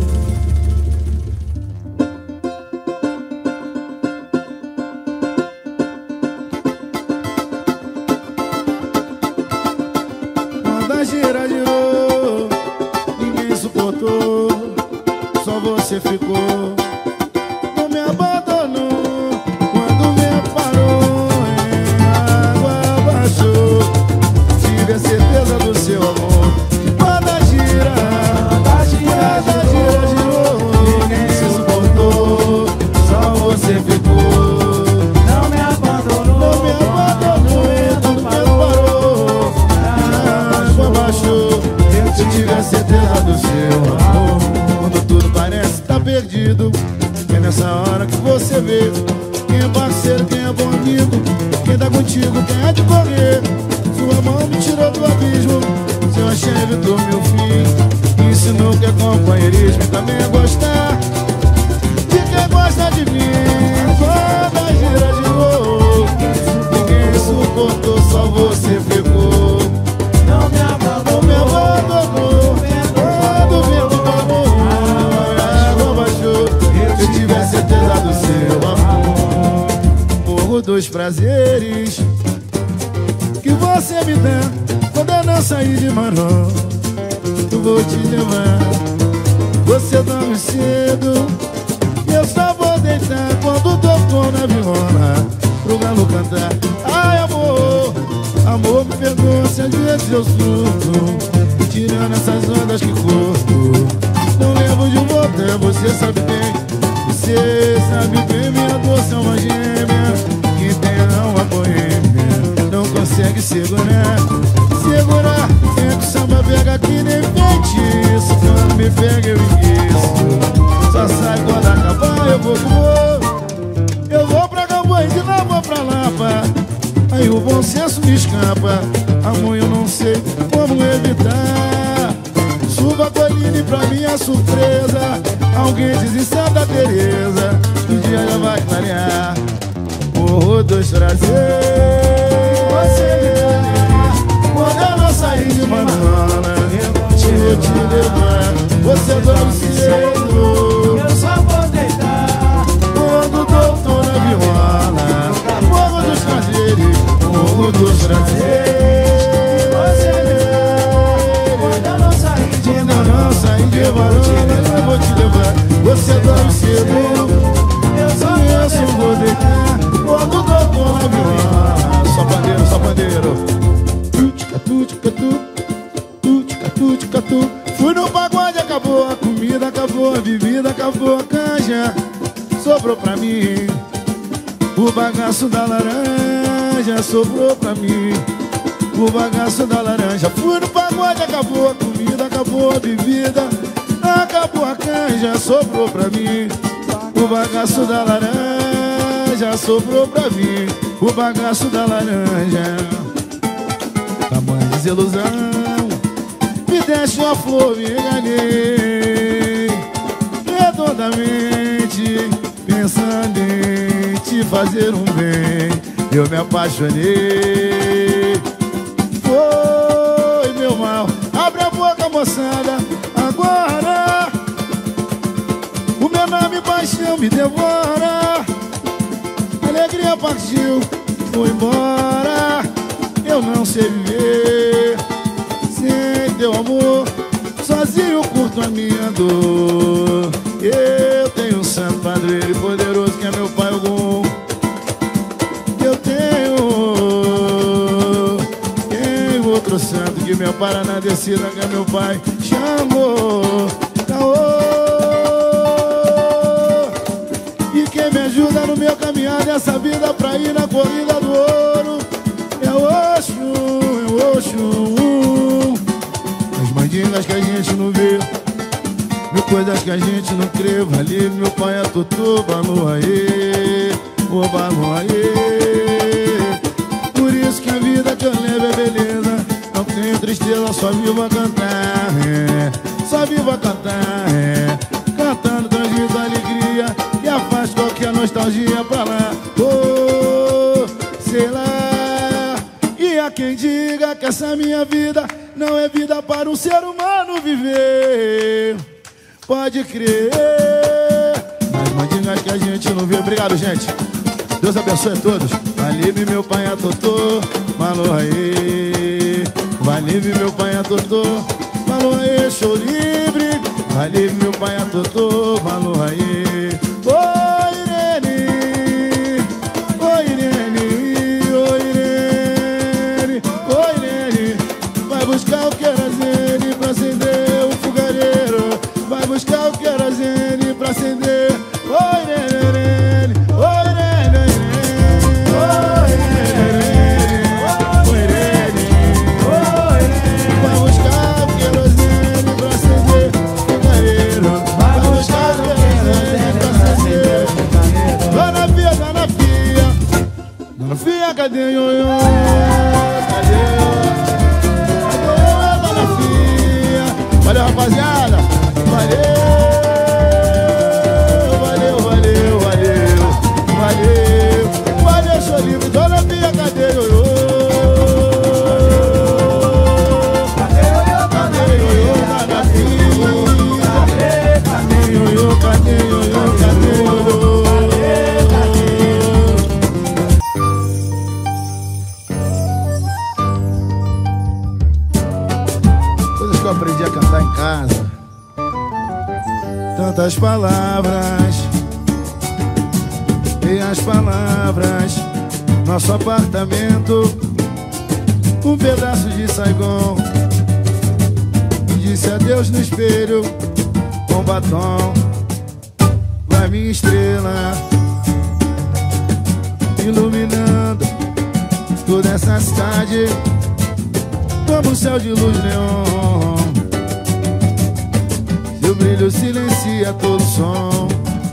Speaker 1: Gira, girou, ninguém suportou, só você ficou. Não me abandonou, quando o vento parou, a água baixou. Tive a certeza do seu amor. Roda, gira, girou, ninguém se suportou, só você ficou. Não me abandonou, quando o vento parou, se eu tiver certeza do seu amor, quando tudo parece estar perdido, é nessa hora que você vê quem é parceiro, quem é bom amigo, quem tá contigo, quem é de correr. Sua mão me tirou do abismo, seu axé evitou meu fim, me ensinou que é companheirismo e também é gostar de quem gosta de mim. Quando a gira girou, ninguém suportou, só você ficou. Não me abandonou, quando o vento parou, a água baixou. Se eu tiver certeza do seu amor, morro dos prazeres que você me dá quando eu não sair de Maró. Eu vou te levar, você dorme cedo e eu só vou deitar quando tocou na viola pro galo cantar. Ai, amor, amor, me perdoa se às vezes eu surto, tirando essas ondas que corto. Não lembro de voltar, você sabe bem. Você sabe bem, minha doce é uma gêmea que tem a alma boêmia, não consegue segurar. É que o samba pega que nem feitiço. Quando me pega eu esqueço, só sai quando acabar. Eu vou pra Camboinha, de lá vou pra Lapa, aí o bom senso me escapa. Amor, eu não sei como evitar. Suba a colina e pra minha surpresa, alguém diz em Santa Teresa, o dia já vai clarear. Morro dos prazeres. Você me dá quando eu não sair de Manuana, eu vou te levar. Você dorme cedo,
Speaker 4: Eu só vou deitar.
Speaker 1: quando o doutor na viola, fogo dos prazeres, fogo dos prazeres.
Speaker 4: Você me dá quando eu não sair de
Speaker 1: Quando eu não sair de Manuana, eu vou te levar. Você dorme cedo,
Speaker 4: Eu só
Speaker 1: eu vou deitar quando o doutor na viola. Só pandeiro, só pandeiro. Tuticatu. Fui no pagode, acabou a comida, acabou a bebida, acabou a canja. Sobrou pra mim o bagaço da laranja, sobrou pra mim o bagaço da laranja. Fui no pagode, acabou a comida, acabou a bebida, acabou a canja. Sobrou pra mim o bagaço da laranja, sobrou pra mim o bagaço da laranja. Tamanho de desilusão, me deixa uma flor, me enganei redondamente, pensando em te fazer um bem. Eu me apaixonei, foi meu mal. Abre a boca, moçada, agora o meu nome paixão me devora. Alegria partiu, foi embora. Eu não sei viver sem teu amor, sozinho curto a minha dor. Eu tenho um santo padroeiro e poderoso que é meu pai Ogum. Eu tenho outro santo que me ampara na descida, que é meu pai Xangô, Caô. E quem me ajuda no meu caminhar dessa vida pra ir na corrida do ouro é o Oxum. As mandingas que a gente não vê, mil coisas que a gente não crê. Vale meu pai é Totô, Baluaê, ô Baluaê. Por isso que a vida que eu levo é beleza. Não tenho tristeza, só vivo a cantar, só vivo a cantar, cantando transmito alegria e afasta qualquer nostalgia pra lá. Oh, sei lá. E há quem diga que essa minha vida não é vida para um ser humano viver. Pode crer. Nas mandingas que a gente não vê. Obrigado, gente. Deus abençoe a todos. Vale-me meu pai a Totô, Maloaê. Vale-me meu pai a Totô, Maloaê. Show livre. Vale-me meu pai a Totô, Maloaê. Oi, Irene. Oi, Irene. Oi, Irene. Oi, Irene. Vai buscar o querosene pra acender o fogareiro. Vai buscar o querosene pra acender. Oi, Irene. Oi, Irene. Oi, Irene. Oi, Irene. Vai buscar o querosene pra acender o fogareiro. Vai buscar o querosene pra acender o fogareiro. Dona Fia, Dona Fia. Dona Fia, cadê o ioiô? Cadê o Dona Fia? Valeu, rapaziada. Valeu, valeu, valeu, valeu, valeu, valeu, show livre. Dona Fia, cadê o ioiô? Cadê o ioiô, Dona Fia? Cadê o ioiô, cadê o ioiô, cadê o ioiô? Coisas que eu aprendi a cantar em casa. Tantas palavras, e as palavras, nosso apartamento, um pedaço de Saigon. Disse adeus no espelho com batom. Vai minha estrela, iluminando toda essa cidade como um céu de luz neon. Seu brilho silencia todo som.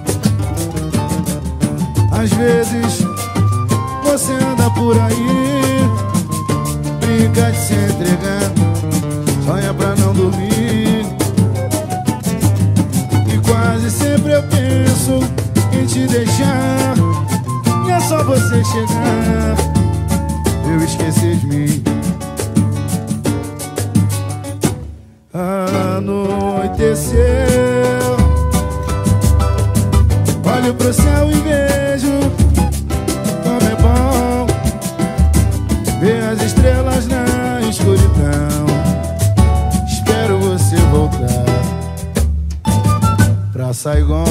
Speaker 1: Às vezes você anda por aí, brinca de se entregar, sonha pra não dormir. E quase sempre eu penso em te deixar. E essa só você chegar, eu esqueci de mim. Anoiteceu, olho pro céu e vejo como é bom ver as estrelas na escuridão. Espero você voltar pra Saigon.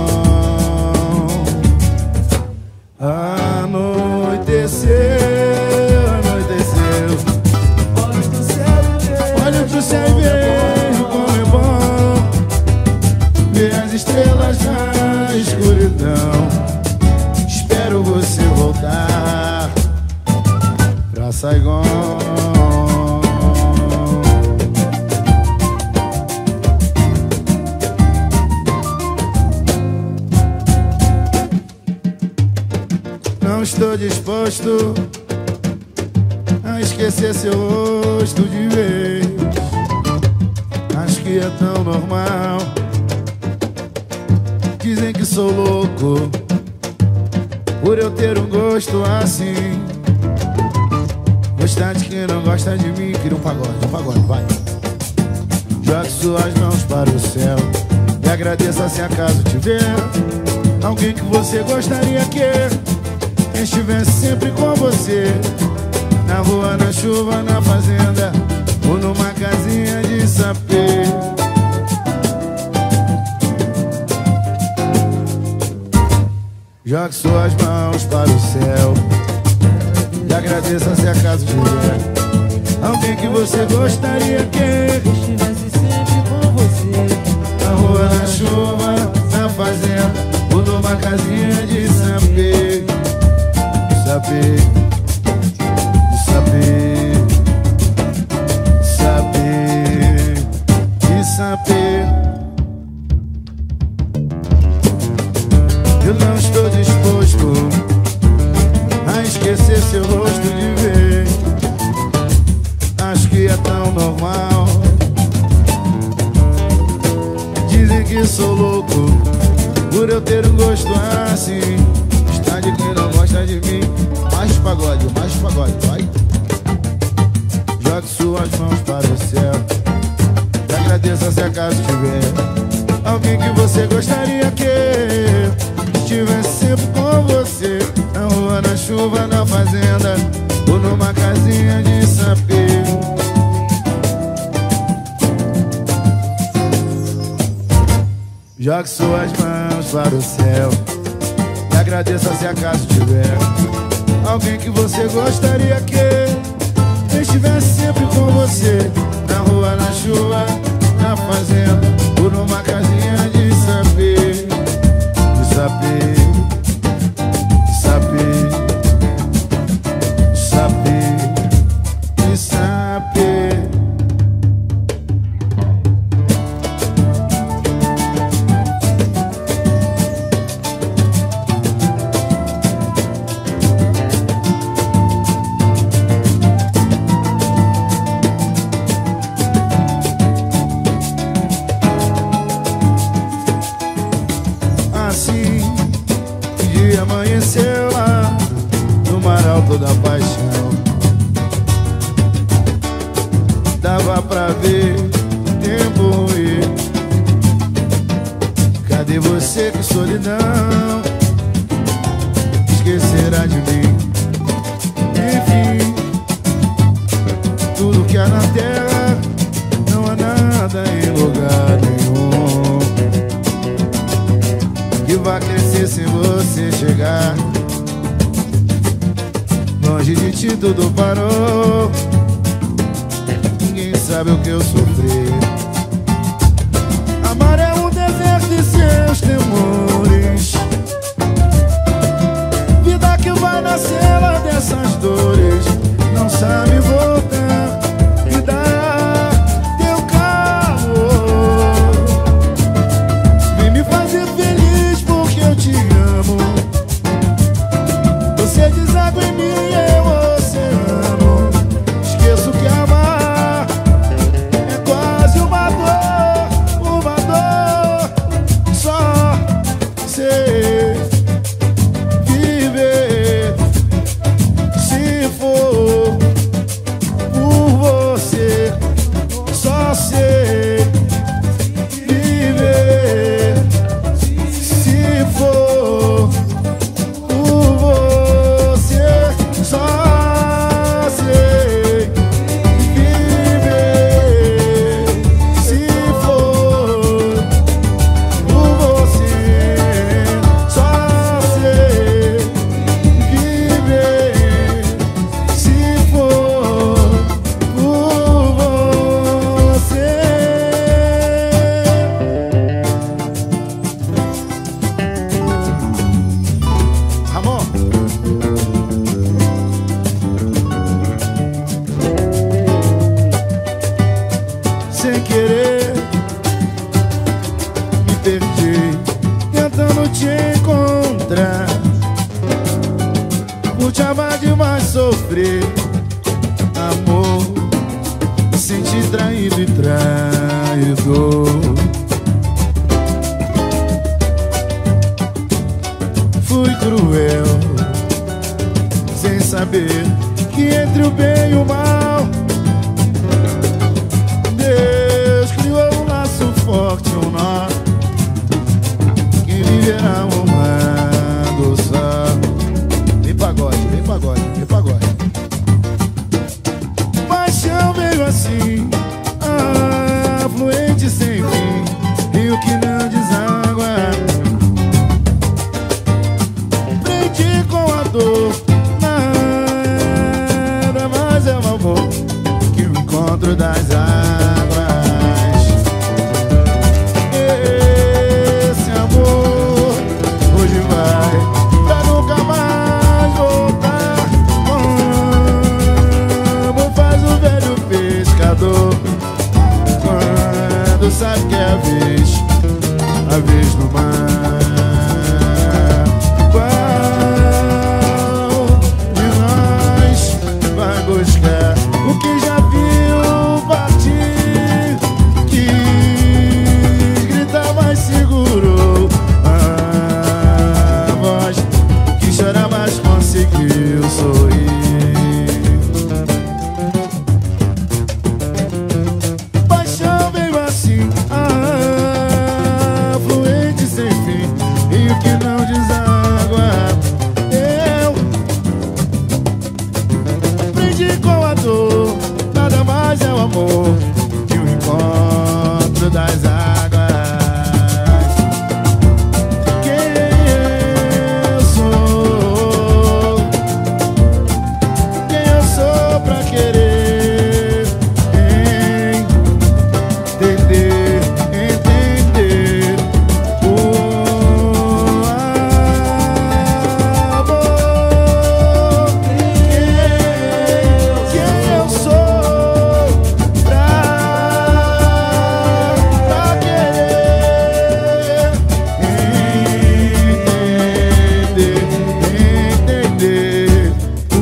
Speaker 1: Anoiteceu, anoiteceu, olho pro céu e vejo como é bom ver as estrelas na escuridão. Espero você voltar pra Saigon. Não estou disposto a esquecer seu rosto de vez. Acho que é tão normal. Dizem que sou louco por eu ter um gosto assim. Gostar de quem não gosta de mim. Queria um pagode, vai. Jogue suas mãos para o céu e agradeça se acaso tiver alguém que você gostaria que estivesse sempre com você, na rua, na chuva, na fazenda ou numa casinha de sapê. Jogue suas mãos para o céu e agradeça se acaso tiver alguém que você gostaria que
Speaker 4: estivesse sempre com você,
Speaker 1: na rua, na chuva, na fazenda ou numa casinha de sapê. Saber, saber, saber e saber. Eu não estou disposto a esquecer seu rosto de vez. Acho que é tão normal. Dizem que sou louco por eu ter um gosto assim. Está de quem não gosta de mim. Mais pagode, vai. Jogue suas mãos para o céu e agradeça se acaso tiver alguém que você gostaria que estivesse sempre com você, na rua, na chuva, na fazenda ou numa casinha de sapê. Jogue suas mãos para o céu e agradeça se acaso tiver alguém que você gostaria que estivesse sempre com você, na rua, na chuva, na fazenda ou numa casinha de sapê. De sapê, sapê, sapê, de sapê. Assim, o dia amanheceu lá no mar alto da paixão. Dava pra ver o tempo ruir. Cadê você, que solidão esquecerá de mim? Enfim, tudo que há na terra não há nada em lugar nenhum que vai crescer sem você chegar. Longe de ti tudo parou. Ninguém sabe o que eu sofri. Amar é um deserto e seus temores. Vida que vai nascer lá dessas dores. Não sabe voltar e dar teu calor. Vem me fazer feliz porque eu te amo. Você deságua em mim e eu oceano. Esqueço que amar é quase uma dor só. deixava demais sofrer, amor, me senti traído e traidor. Fui cruel, sem saber que entre o bem e o mal Deus criou um laço forte, um nó que viverá amando só. Vem pagode, vem pagode, vem pagode. Paixão veio assim, fluente sem fim, rio que não deságua. Prendi com a dor, nada mais é um amor que o encontro das águas. Esse amor hoje vai pra nunca mais voltar. Como faz o velho pescador quando sabe que é a vez no mar. Qual de nós vai buscar o que já viu partir? Que grita mais seguro a voz, que chora mais conseguiu sorrir. Paixão veio assim, fluente sem fim, e o que não deságua. Eu aprendi com a dor, nada mais é o amor que o encontro das águas. Quem eu sou? Quem eu sou pra querer entender, entender o amor? Quem eu sou pra querer entender o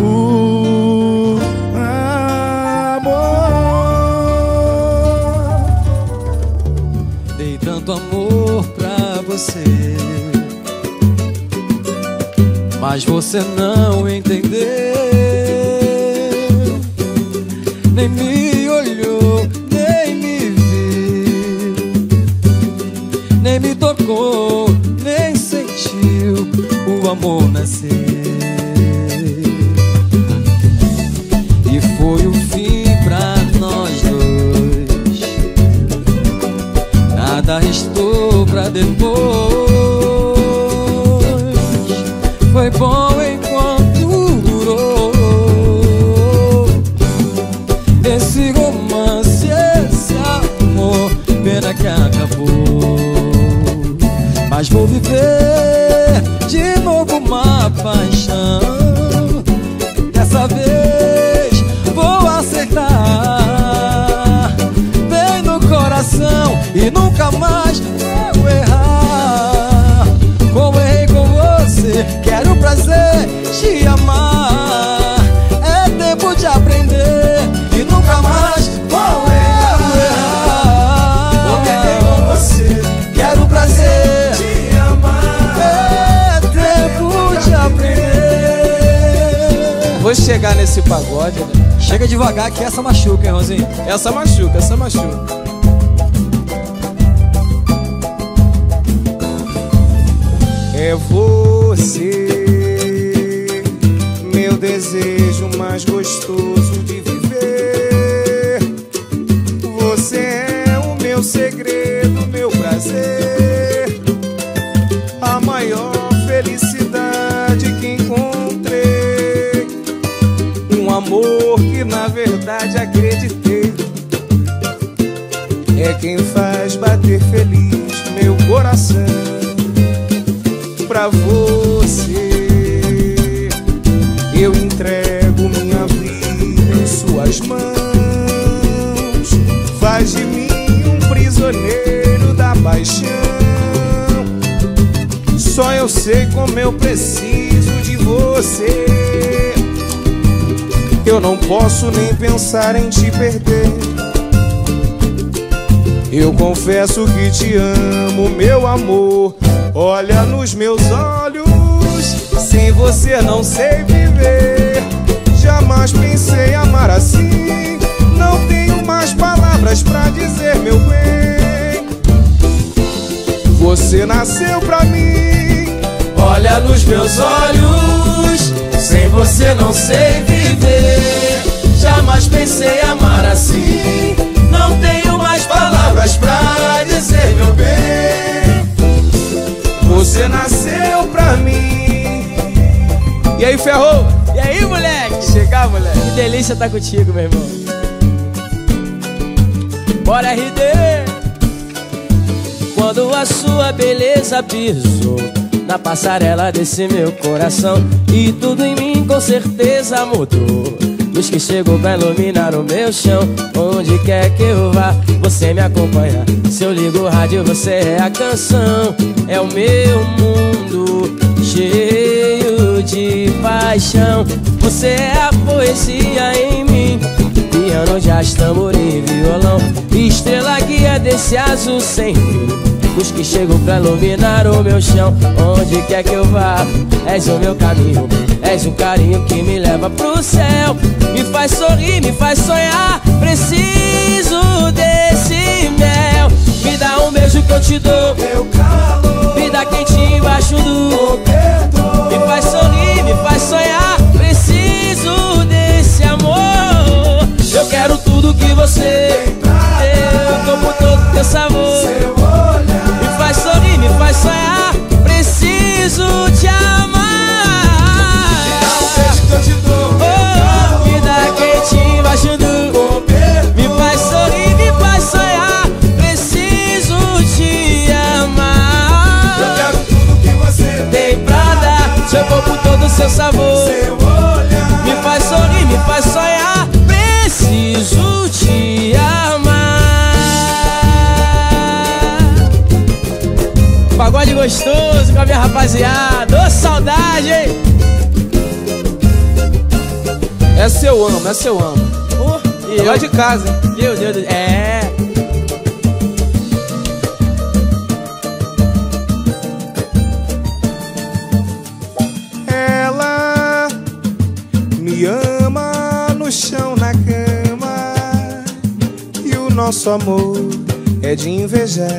Speaker 1: amor?
Speaker 5: Dei tanto amor pra você, mas você não entendeu. Nem me olhou, nem me viu, nem me tocou, nem sentiu o amor nascer. E foi o fim pra nós dois, nada restou pra depois. Foi bom enquanto durou esse romance, esse amor, pena que acabou. Mas vou viver de novo uma paixão. Dessa vez vou acertar bem no coração e nunca mais vou errar. Como errei com você, quero o prazer de amar. É tempo de aprender e nunca mais vou errar. Como errei com você, quero o prazer de amar. É tempo de aprender.
Speaker 4: Vou chegar nesse pagode, né?
Speaker 5: Chega devagar que essa machuca, hein, Rosinho?
Speaker 4: Essa machuca, essa machuca. É você, meu desejo mais gostoso de viver. Você é o meu segredo, meu prazer, a maior felicidade que encontrei. Um amor que na verdade acreditei. É quem faz bater feliz meu coração. Pra você eu entrego minha vida em suas mãos. Faz de mim um prisioneiro da paixão. Só eu sei como eu preciso de você.
Speaker 1: eu não posso nem pensar em te perder. Eu confesso que te amo, meu amor. Olha nos meus olhos, sem você não sei viver. Jamais pensei amar assim. Não tenho mais palavras pra dizer, meu bem. Você nasceu pra mim.
Speaker 4: Olha nos meus olhos, sem você não sei viver. Jamais pensei amar assim. Não tenho mais palavras pra dizer, meu bem.
Speaker 1: Você nasceu pra mim. E aí, Ferrou?
Speaker 4: E aí, moleque? Chegar, moleque. Que delícia tá contigo, meu irmão. Bora, RD. Quando a sua beleza pisou na passarela desse meu coração, e tudo em mim com certeza mudou. Luz que chegou pra iluminar o meu chão. Onde quer que eu vá, você me acompanha. Se eu ligo o rádio, você é a canção. É o meu mundo cheio de paixão. Você é a poesia em mim. Piano, jazz, tamborim, violão. Estrela guia desse azul sem fim. Luz que chegou pra iluminar o meu chão. Onde quer que eu vá, és o meu caminho. És um carinho que me leva pro céu. Me faz sorrir, me faz sonhar. Preciso desse mel. Me dá um beijo que eu te dou,
Speaker 2: Meu calor,
Speaker 4: me dá quentinho embaixo do
Speaker 2: cobertor.
Speaker 4: me faz sorrir, me faz sonhar. Preciso desse amor. Eu quero tudo que você tem, o corpo todo, teu sabor.
Speaker 2: Seu olhar,
Speaker 4: Me faz sorrir, me faz sonhar. Preciso te amar.
Speaker 2: beijo que eu te dou.
Speaker 4: Oh, me dá quentinho embaixo do me faz sorrir, me faz sonhar. Preciso te amar.
Speaker 2: Eu quero tudo que você
Speaker 4: Tem pra dar, seu corpo todo, seu sabor.
Speaker 2: Seu olhar,
Speaker 4: Me faz sorrir, me faz sonhar. Preciso te amar. Pagode gostoso com a minha rapaziada. Ô, saudade, hein?
Speaker 1: Essa eu amo, essa eu amo.
Speaker 4: E
Speaker 1: Lá de casa, hein?
Speaker 4: Meu Deus do céu. É.
Speaker 1: Ela me ama no chão, na cama. E o nosso amor é de invejar.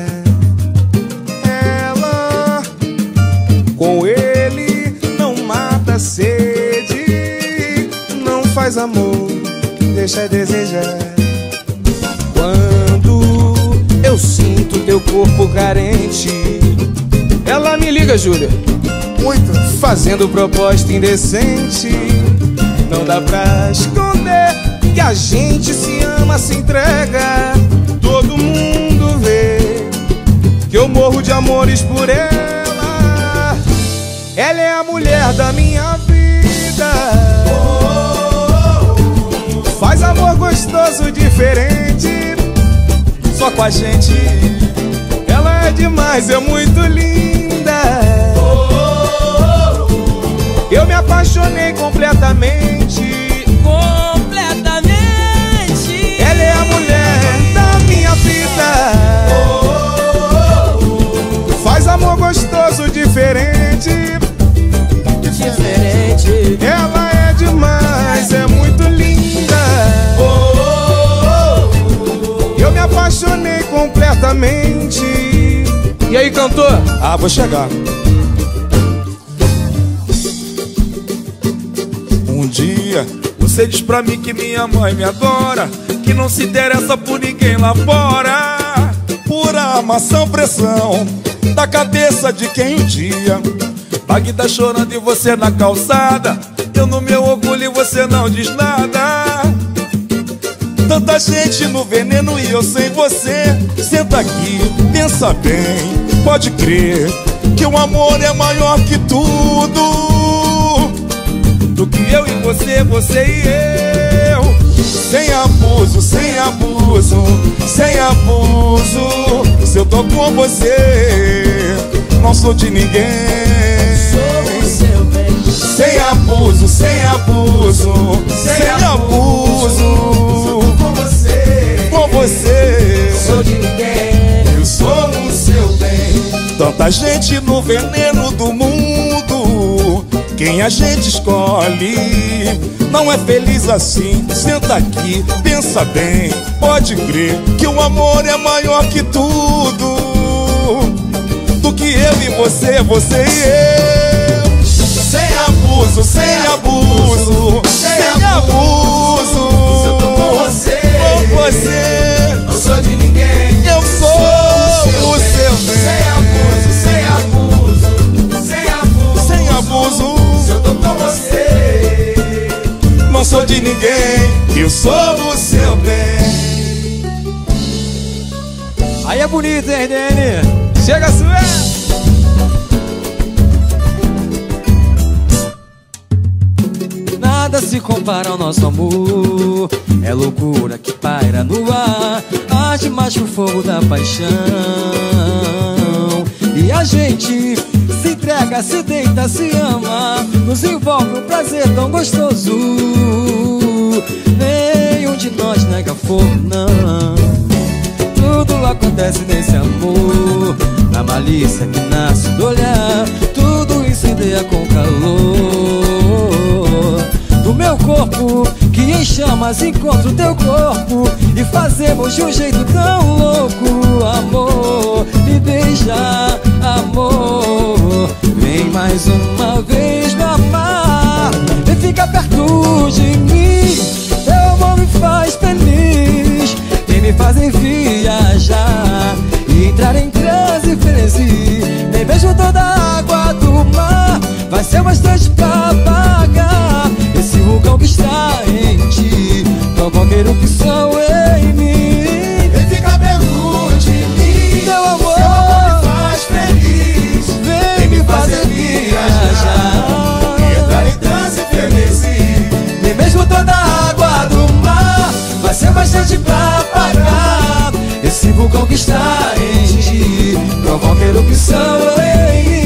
Speaker 1: Ela com ele não mata a sede, não faz amor, deixa a desejar. Quando eu sinto teu corpo carente, ela me liga, Júlia, muito, fazendo proposta indecente. Não dá pra esconder que a gente se ama, se entrega. Todo mundo vê que eu morro de amores por ela. Ela é a mulher da minha vida. Faz amor gostoso, diferente, só com a gente. Ela é demais, é muito linda. Eu me apaixonei completamente.
Speaker 4: Completamente.
Speaker 1: Ela é a mulher da minha vida. Faz amor gostoso, diferente.
Speaker 4: Diferente.
Speaker 1: Ela é demais, é muito linda. Eu me apaixonei completamente. E aí, cantor? Ah, vou chegar.
Speaker 7: Um dia você diz pra mim que minha mãe me adora, que não se interessa por ninguém lá fora. Pura amação, pressão da cabeça de quem um dia Magda chorando e você na calçada. Eu no meu orgulho e você não diz nada. Tanta gente no veneno e eu sem você. Senta aqui, pensa bem, pode crer que o amor é maior que tudo. Do que eu e você, você e eu. Sem abuso, sem abuso, sem abuso. Se eu tô com você, não sou de ninguém.
Speaker 4: Sou o seu bem.
Speaker 7: Sem abuso, sem abuso, sem abuso. tanta gente no veneno do mundo. Quem a gente escolhe não é feliz assim. Senta aqui, pensa bem, pode crer que o amor é maior que tudo, do que eu e você, você e eu. Sem abuso, sem abuso, sem abuso.
Speaker 4: Se eu tô com você,
Speaker 7: não
Speaker 4: sou de ninguém.
Speaker 7: Eu sou o seu bem.
Speaker 4: Sem abuso, sem abuso, sem abuso,
Speaker 7: sem abuso.
Speaker 4: Se eu tô com você,
Speaker 7: não sou de ninguém. Eu sou o seu bem.
Speaker 3: Aí é bonito, hein, RDN? Chega a sua. Nada se compara ao nosso amor. É loucura que paira no ar, arde mais que o fogo da paixão. E a gente se entrega, se deita, se ama, nos envolve um prazer tão gostoso. Nenhum de nós nega fogo, não. Tudo acontece nesse amor, na malícia que nasce do olhar. Tudo incendeia com calor do meu corpo, que em chamas encontro teu corpo, e fazemos de um jeito tão louco. Amor, me beija, amor, vem mais uma vez me amar. Vem ficar perto de mim, teu amor me faz feliz. Vem me fazer viajar e entrar em transe frenesi. Vem beijo toda a água do mar, vai ser bastante pra pagar esse vulcão que está em ti, provoca erupção em mim.
Speaker 4: vem ficar perto de mim,
Speaker 3: Teu amor,
Speaker 4: seu amor me faz feliz.
Speaker 3: vem me fazer viajar
Speaker 4: e entrar em transe frenesi.
Speaker 3: nem mesmo toda a água do mar vai ser bastante pra apagar esse vulcão que está em ti, provoca erupção em mim.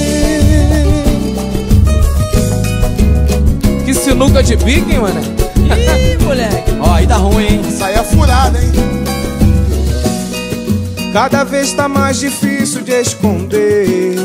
Speaker 3: Que sinuca de bico, hein, mano? Ih, moleque. Ó, aí dá ruim, hein?
Speaker 1: Isso aí é furada, hein?
Speaker 6: Cada vez tá mais difícil de esconder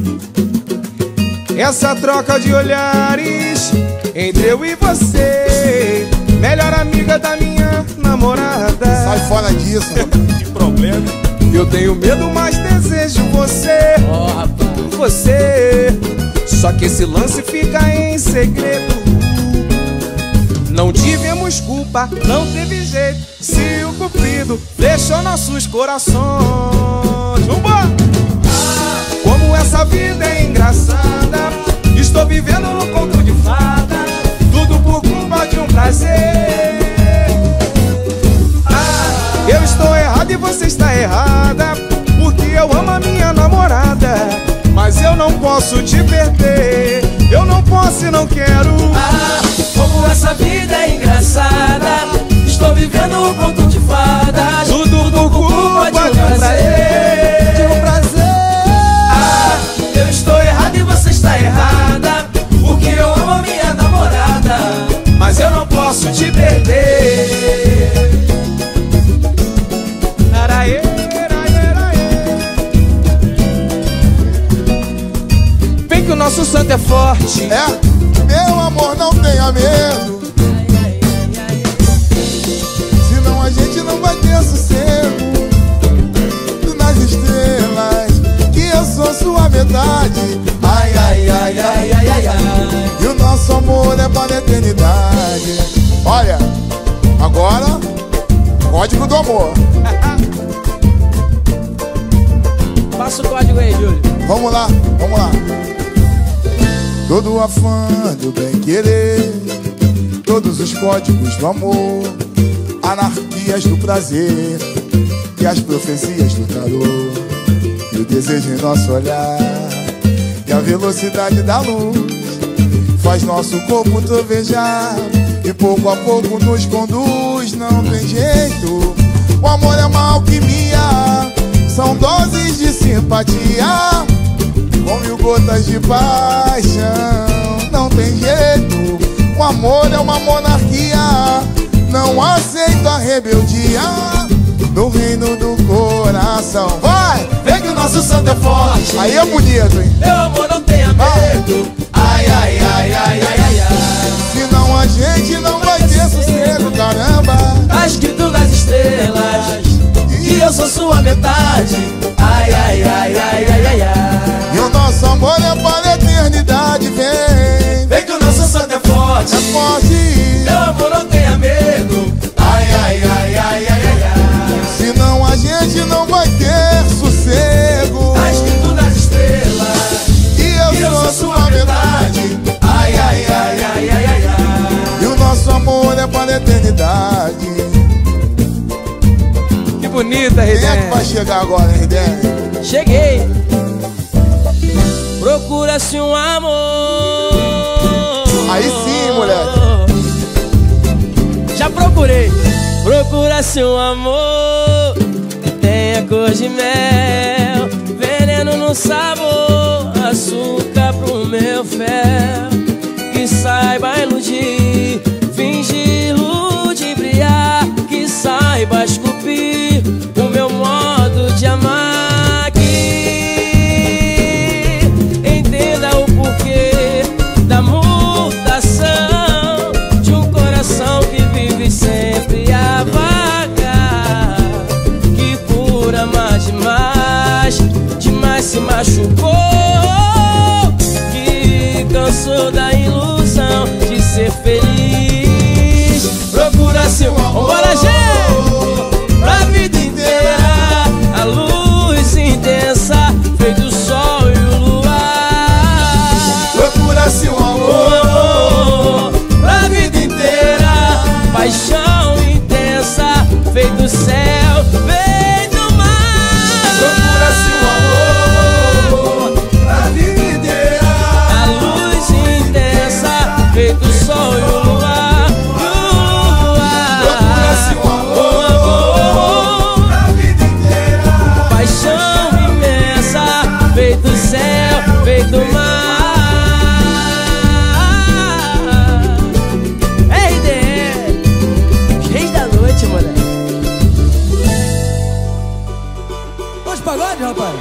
Speaker 6: essa troca de olhares entre eu e você, melhor amiga da minha namorada.
Speaker 1: Sai fora disso.
Speaker 7: Que problema.
Speaker 6: Eu tenho medo, mas desejo você,
Speaker 3: Ó, rapaz.
Speaker 6: você. Só que esse lance fica em segredo. Não tivemos culpa, não teve jeito. Se o cupido fechou nossos corações. Vambora! Como essa vida é engraçada, estou vivendo no conto de fada, tudo por culpa de um prazer. Eu estou errado e você está errada, porque eu amo a minha namorada, mas eu não posso te perder. Eu não posso e não quero.
Speaker 4: Como essa vida é engraçada, estou vivendo um conto de fadas,
Speaker 6: Tudo por culpa de um prazer.
Speaker 3: De um prazer.
Speaker 4: eu estou errado e você está errada, porque eu amo a minha namorada, mas eu não posso te perder.
Speaker 6: Araê, araê, araê. Vem que o nosso santo é forte.
Speaker 1: É, meu amor, não tenha medo, senão a gente não vai ter sossego. Nas estrelas, que eu sou sua metade.
Speaker 4: Ai, ai, ai, ai, ai, ai, ai.
Speaker 1: E o nosso amor é para a eternidade. Olha, agora, código do amor.
Speaker 3: Passa o código aí, Júlio.
Speaker 1: Vamos lá, vamos lá. Todo afã do bem querer, todos os códigos do amor, anarquias do prazer e as profecias do tarô, e o desejo em nosso olhar e a velocidade da luz faz nosso corpo trovejar e pouco a pouco nos conduz. Não tem jeito, o amor é uma alquimia, são doses de simpatia com 1000 gotas de paixão. Não tem jeito, o amor é uma monarquia, não aceito a rebeldia no reino do coração. Vai, vem que nós
Speaker 5: nosso santo é forte.
Speaker 1: Aí é bonito, hein?
Speaker 5: Meu amor, não tenha medo. Ai, ai, ai, ai, ai, ai, ai.
Speaker 1: Senão a gente não vai ter sossego, caramba.
Speaker 5: Tá escrito nas estrelas que eu sou sua metade. Ai, ai, ai, ai, ai, ai, ai.
Speaker 1: E o nosso amor é para a eternidade, vem.
Speaker 5: Vem que o nosso santo é forte.
Speaker 1: É forte.
Speaker 5: Meu amor, não tenha medo. Ai, ai, ai, ai, ai, ai, ai.
Speaker 1: Senão a gente não vai ter sossego.
Speaker 5: Tá escrito nas estrelas
Speaker 1: E eu sou sua metade.
Speaker 5: Ai, ai, ai, ai, ai, ai, ai.
Speaker 1: E o nosso amor é para a eternidade.
Speaker 4: Que bonita,
Speaker 1: Quem é que
Speaker 4: Redém.
Speaker 1: vai chegar agora, hein, Redém?
Speaker 4: Cheguei. Procura-se um amor.
Speaker 1: Aí sim, moleque.
Speaker 4: Já procurei. Procura-se um amor que tenha cor de mel, veneno no sabor, açúcar pro meu fel, que saiba iludir, fingir, ludibriar, que saiba esculpir o meu modo de amar, que entenda o porquê da mutação de um coração que vive sempre a vagar, que por amar demais, demais se machucou, que cansou da ilusão de ser feliz. Procura-se um amor, pra vida inteira, a luz intensa, feito o sol e o luar.
Speaker 5: Procura-se um amor
Speaker 4: pra vida inteira, paixão intensa, feito o céu, feito o mar.
Speaker 5: Procura-se um amor pra vida inteira,
Speaker 4: a luz intensa, feito o sol e o luar,
Speaker 5: procura-se um amor pra vida inteira,
Speaker 4: paixão imensa, feito o céu, feito o mar. RDE, os reis da noite, moleque. Os pagode, rapaz.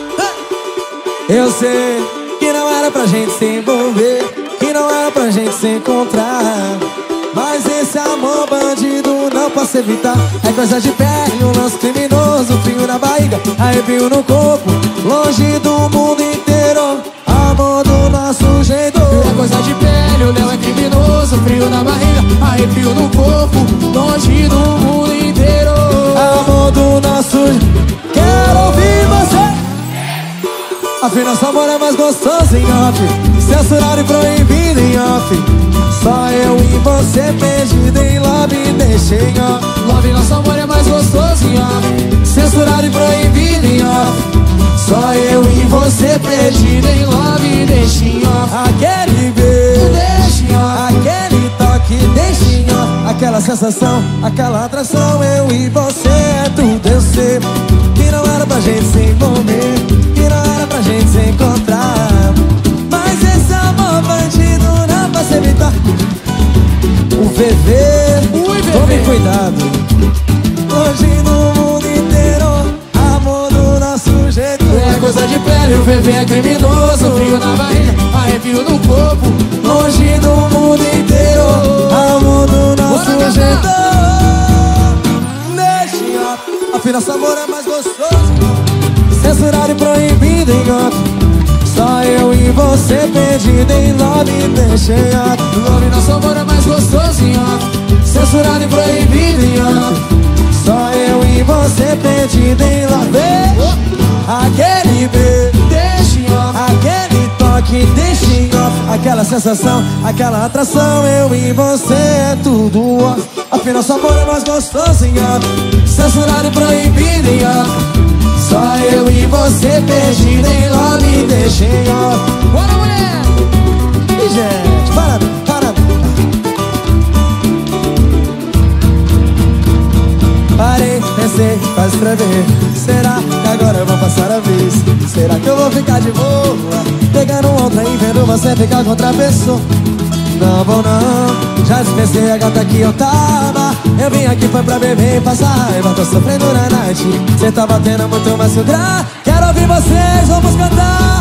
Speaker 5: Eu sei que não era pra gente se envolver, que não era pra gente se encontrar, mas esse amor bandido não posso evitar. É coisa de pele, um lance criminoso, frio na barriga, arrepio no corpo, longe do mundo inteiro, amor do nosso jeito. É coisa de pele, o Léo é criminoso, frio na barriga, arrepio no corpo, longe do mundo inteiro, amor do nosso jeito. Quero ouvir você. Afinal, seu amor é mais gostoso em off, censurado e proibido em off. Só eu e você perdido em love, deixei em off. Love, nosso amor é mais gostoso em off, censurado e proibido em off. Só eu e você perdido em love, deixei em off. Aquele beijo, deixa em off. Aquele toque, deixa em off. Aquela sensação, aquela atração, eu e você é tudo, eu sei. Que não era pra gente se envolver, que não era pra gente se encontrar, mas esse amor bandido não posso evitar. O VV, tome cuidado, longe do mundo inteiro, amor do nosso jeito. É coisa de pele, o VV é criminoso, frio na barriga, arrepio no corpo, longe do mundo inteiro, amor do nosso jeito. Deixa, afinal seu amor é mais gostoso, censurado e proibido em off. Só eu e você perdido em love, deixei off. Love, nosso amor é mais gostoso em off, censurado e proibido em off. Só eu e você perdido em love. Aquele beijo, deixa em off. Aquele toque, deixa em off. Aquela sensação, aquela atração, eu e você é tudo off. Afinal, seu amor é mais gostoso em off, censurado e proibido em off. Só eu e você perdido em love, deixei off. Bora, mulher! E gente, para. Parei, pensei, faz escrever. Será que agora eu vou passar a vez? Será que eu vou ficar de boa, pegando outra e vendo você ficar com outra pessoa? Não vou não,
Speaker 4: Já dispensei a gata que eu tava. Eu vim aqui foi pra beber e passar raiva. Tô sofrendo na night. Cê tá batendo muito mais grá. Quero ouvir vocês, vamos cantar.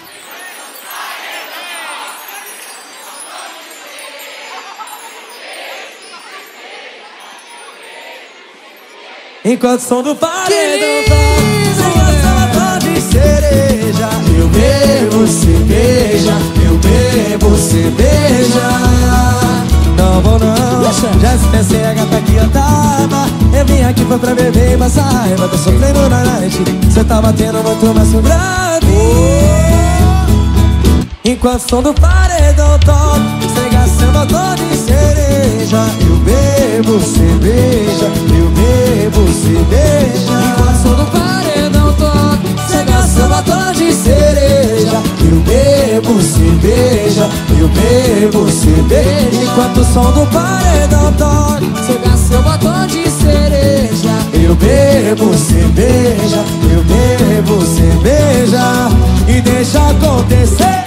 Speaker 4: Enquanto o som do paredão toca, de cereja. Eu bebo cerveja, eu bebo cerveja. Não vou não, já dispensei a gata que eu tava. Eu vim aqui foi pra beber e passar raiva. Tô sofrendo na night, cê tá batendo muito mais grave. Enquanto o som do paredão toca, cega samba tô de cereja. Eu bebo cerveja, eu bebo cerveja. Enquanto o som do paredão toca, cega samba tô de cereja. Eu bebo cerveja, eu bebo cerveja. Enquanto o som do paredão toca, cega samba tô de cereja. Eu bebo cerveja, eu bebo cerveja. E deixa acontecer.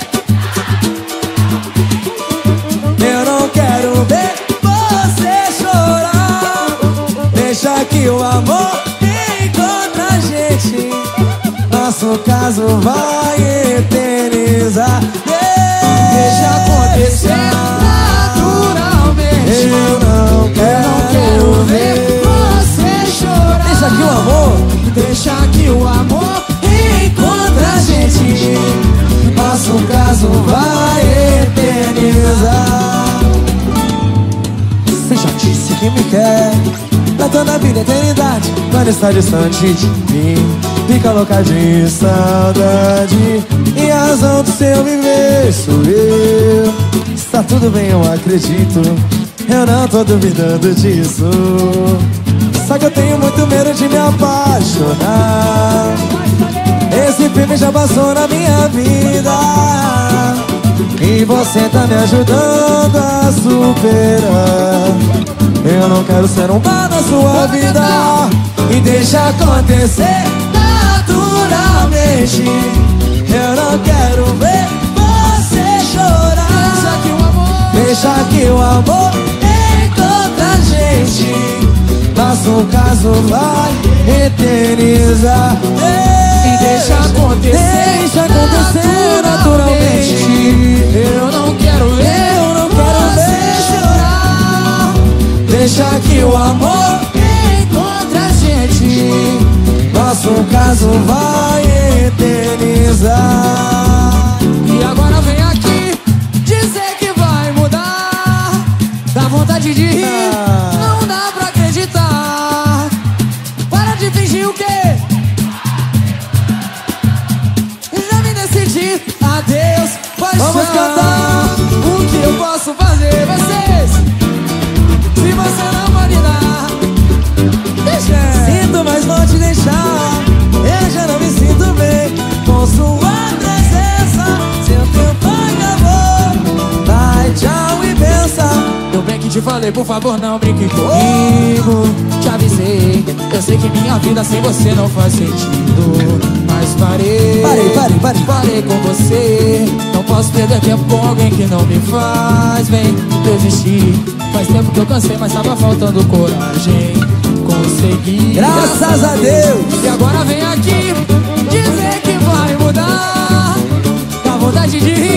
Speaker 4: Eu não quero ver você chorar. Deixa que o amor encontra a gente. Nosso caso vai eternizar. Deixa acontecer naturalmente. Eu não quero ver você chorar. Deixa que o amor, deixa que o amor encontra a gente. Nosso caso vai eternizar. Você já disse que me quer pra toda a vida, eternidade. Quando está distante de mim, fica louca de saudade. E a razão do seu viver sou eu. Está tudo bem, eu acredito. Eu não tô duvidando disso. Só que eu tenho muito medo de me apaixonar. Esse filme já passou na minha vida e você tá me ajudando a superar. Eu não quero ser um mal na sua vida. E deixa acontecer naturalmente. Eu não quero ver você chorar. Deixa que o amor encontra a gente. Nosso caso vai eternizar. E deixa acontecer naturalmente. Eu não quero ver chorar. Deixa que o amor encontre a gente. Nosso caso vai eternizar. E agora vem aqui dizer que vai mudar. Dá vontade de rir, não dá pra acreditar. Para de fingir o quê? Adeus, paixão. Vamos cantar. O que eu posso fazer, vocês? Se você não pode dar, deixa. Sinto, mas vou te deixar. Eu já não me sinto bem com sua presença. Seu tempo acabou. Vai, tchau e pensa. Eu bem que te falei, por favor, não brinque comigo. Te avisei, eu sei que minha vida sem você não faz sentido. Mas parei com você. Não posso perder tempo com alguém que não me faz bem. Desistir, faz tempo que eu cansei, mas tava faltando coragem. Consegui, graças a Deus. E agora vem aqui dizer que vai mudar. Dá vontade de rir,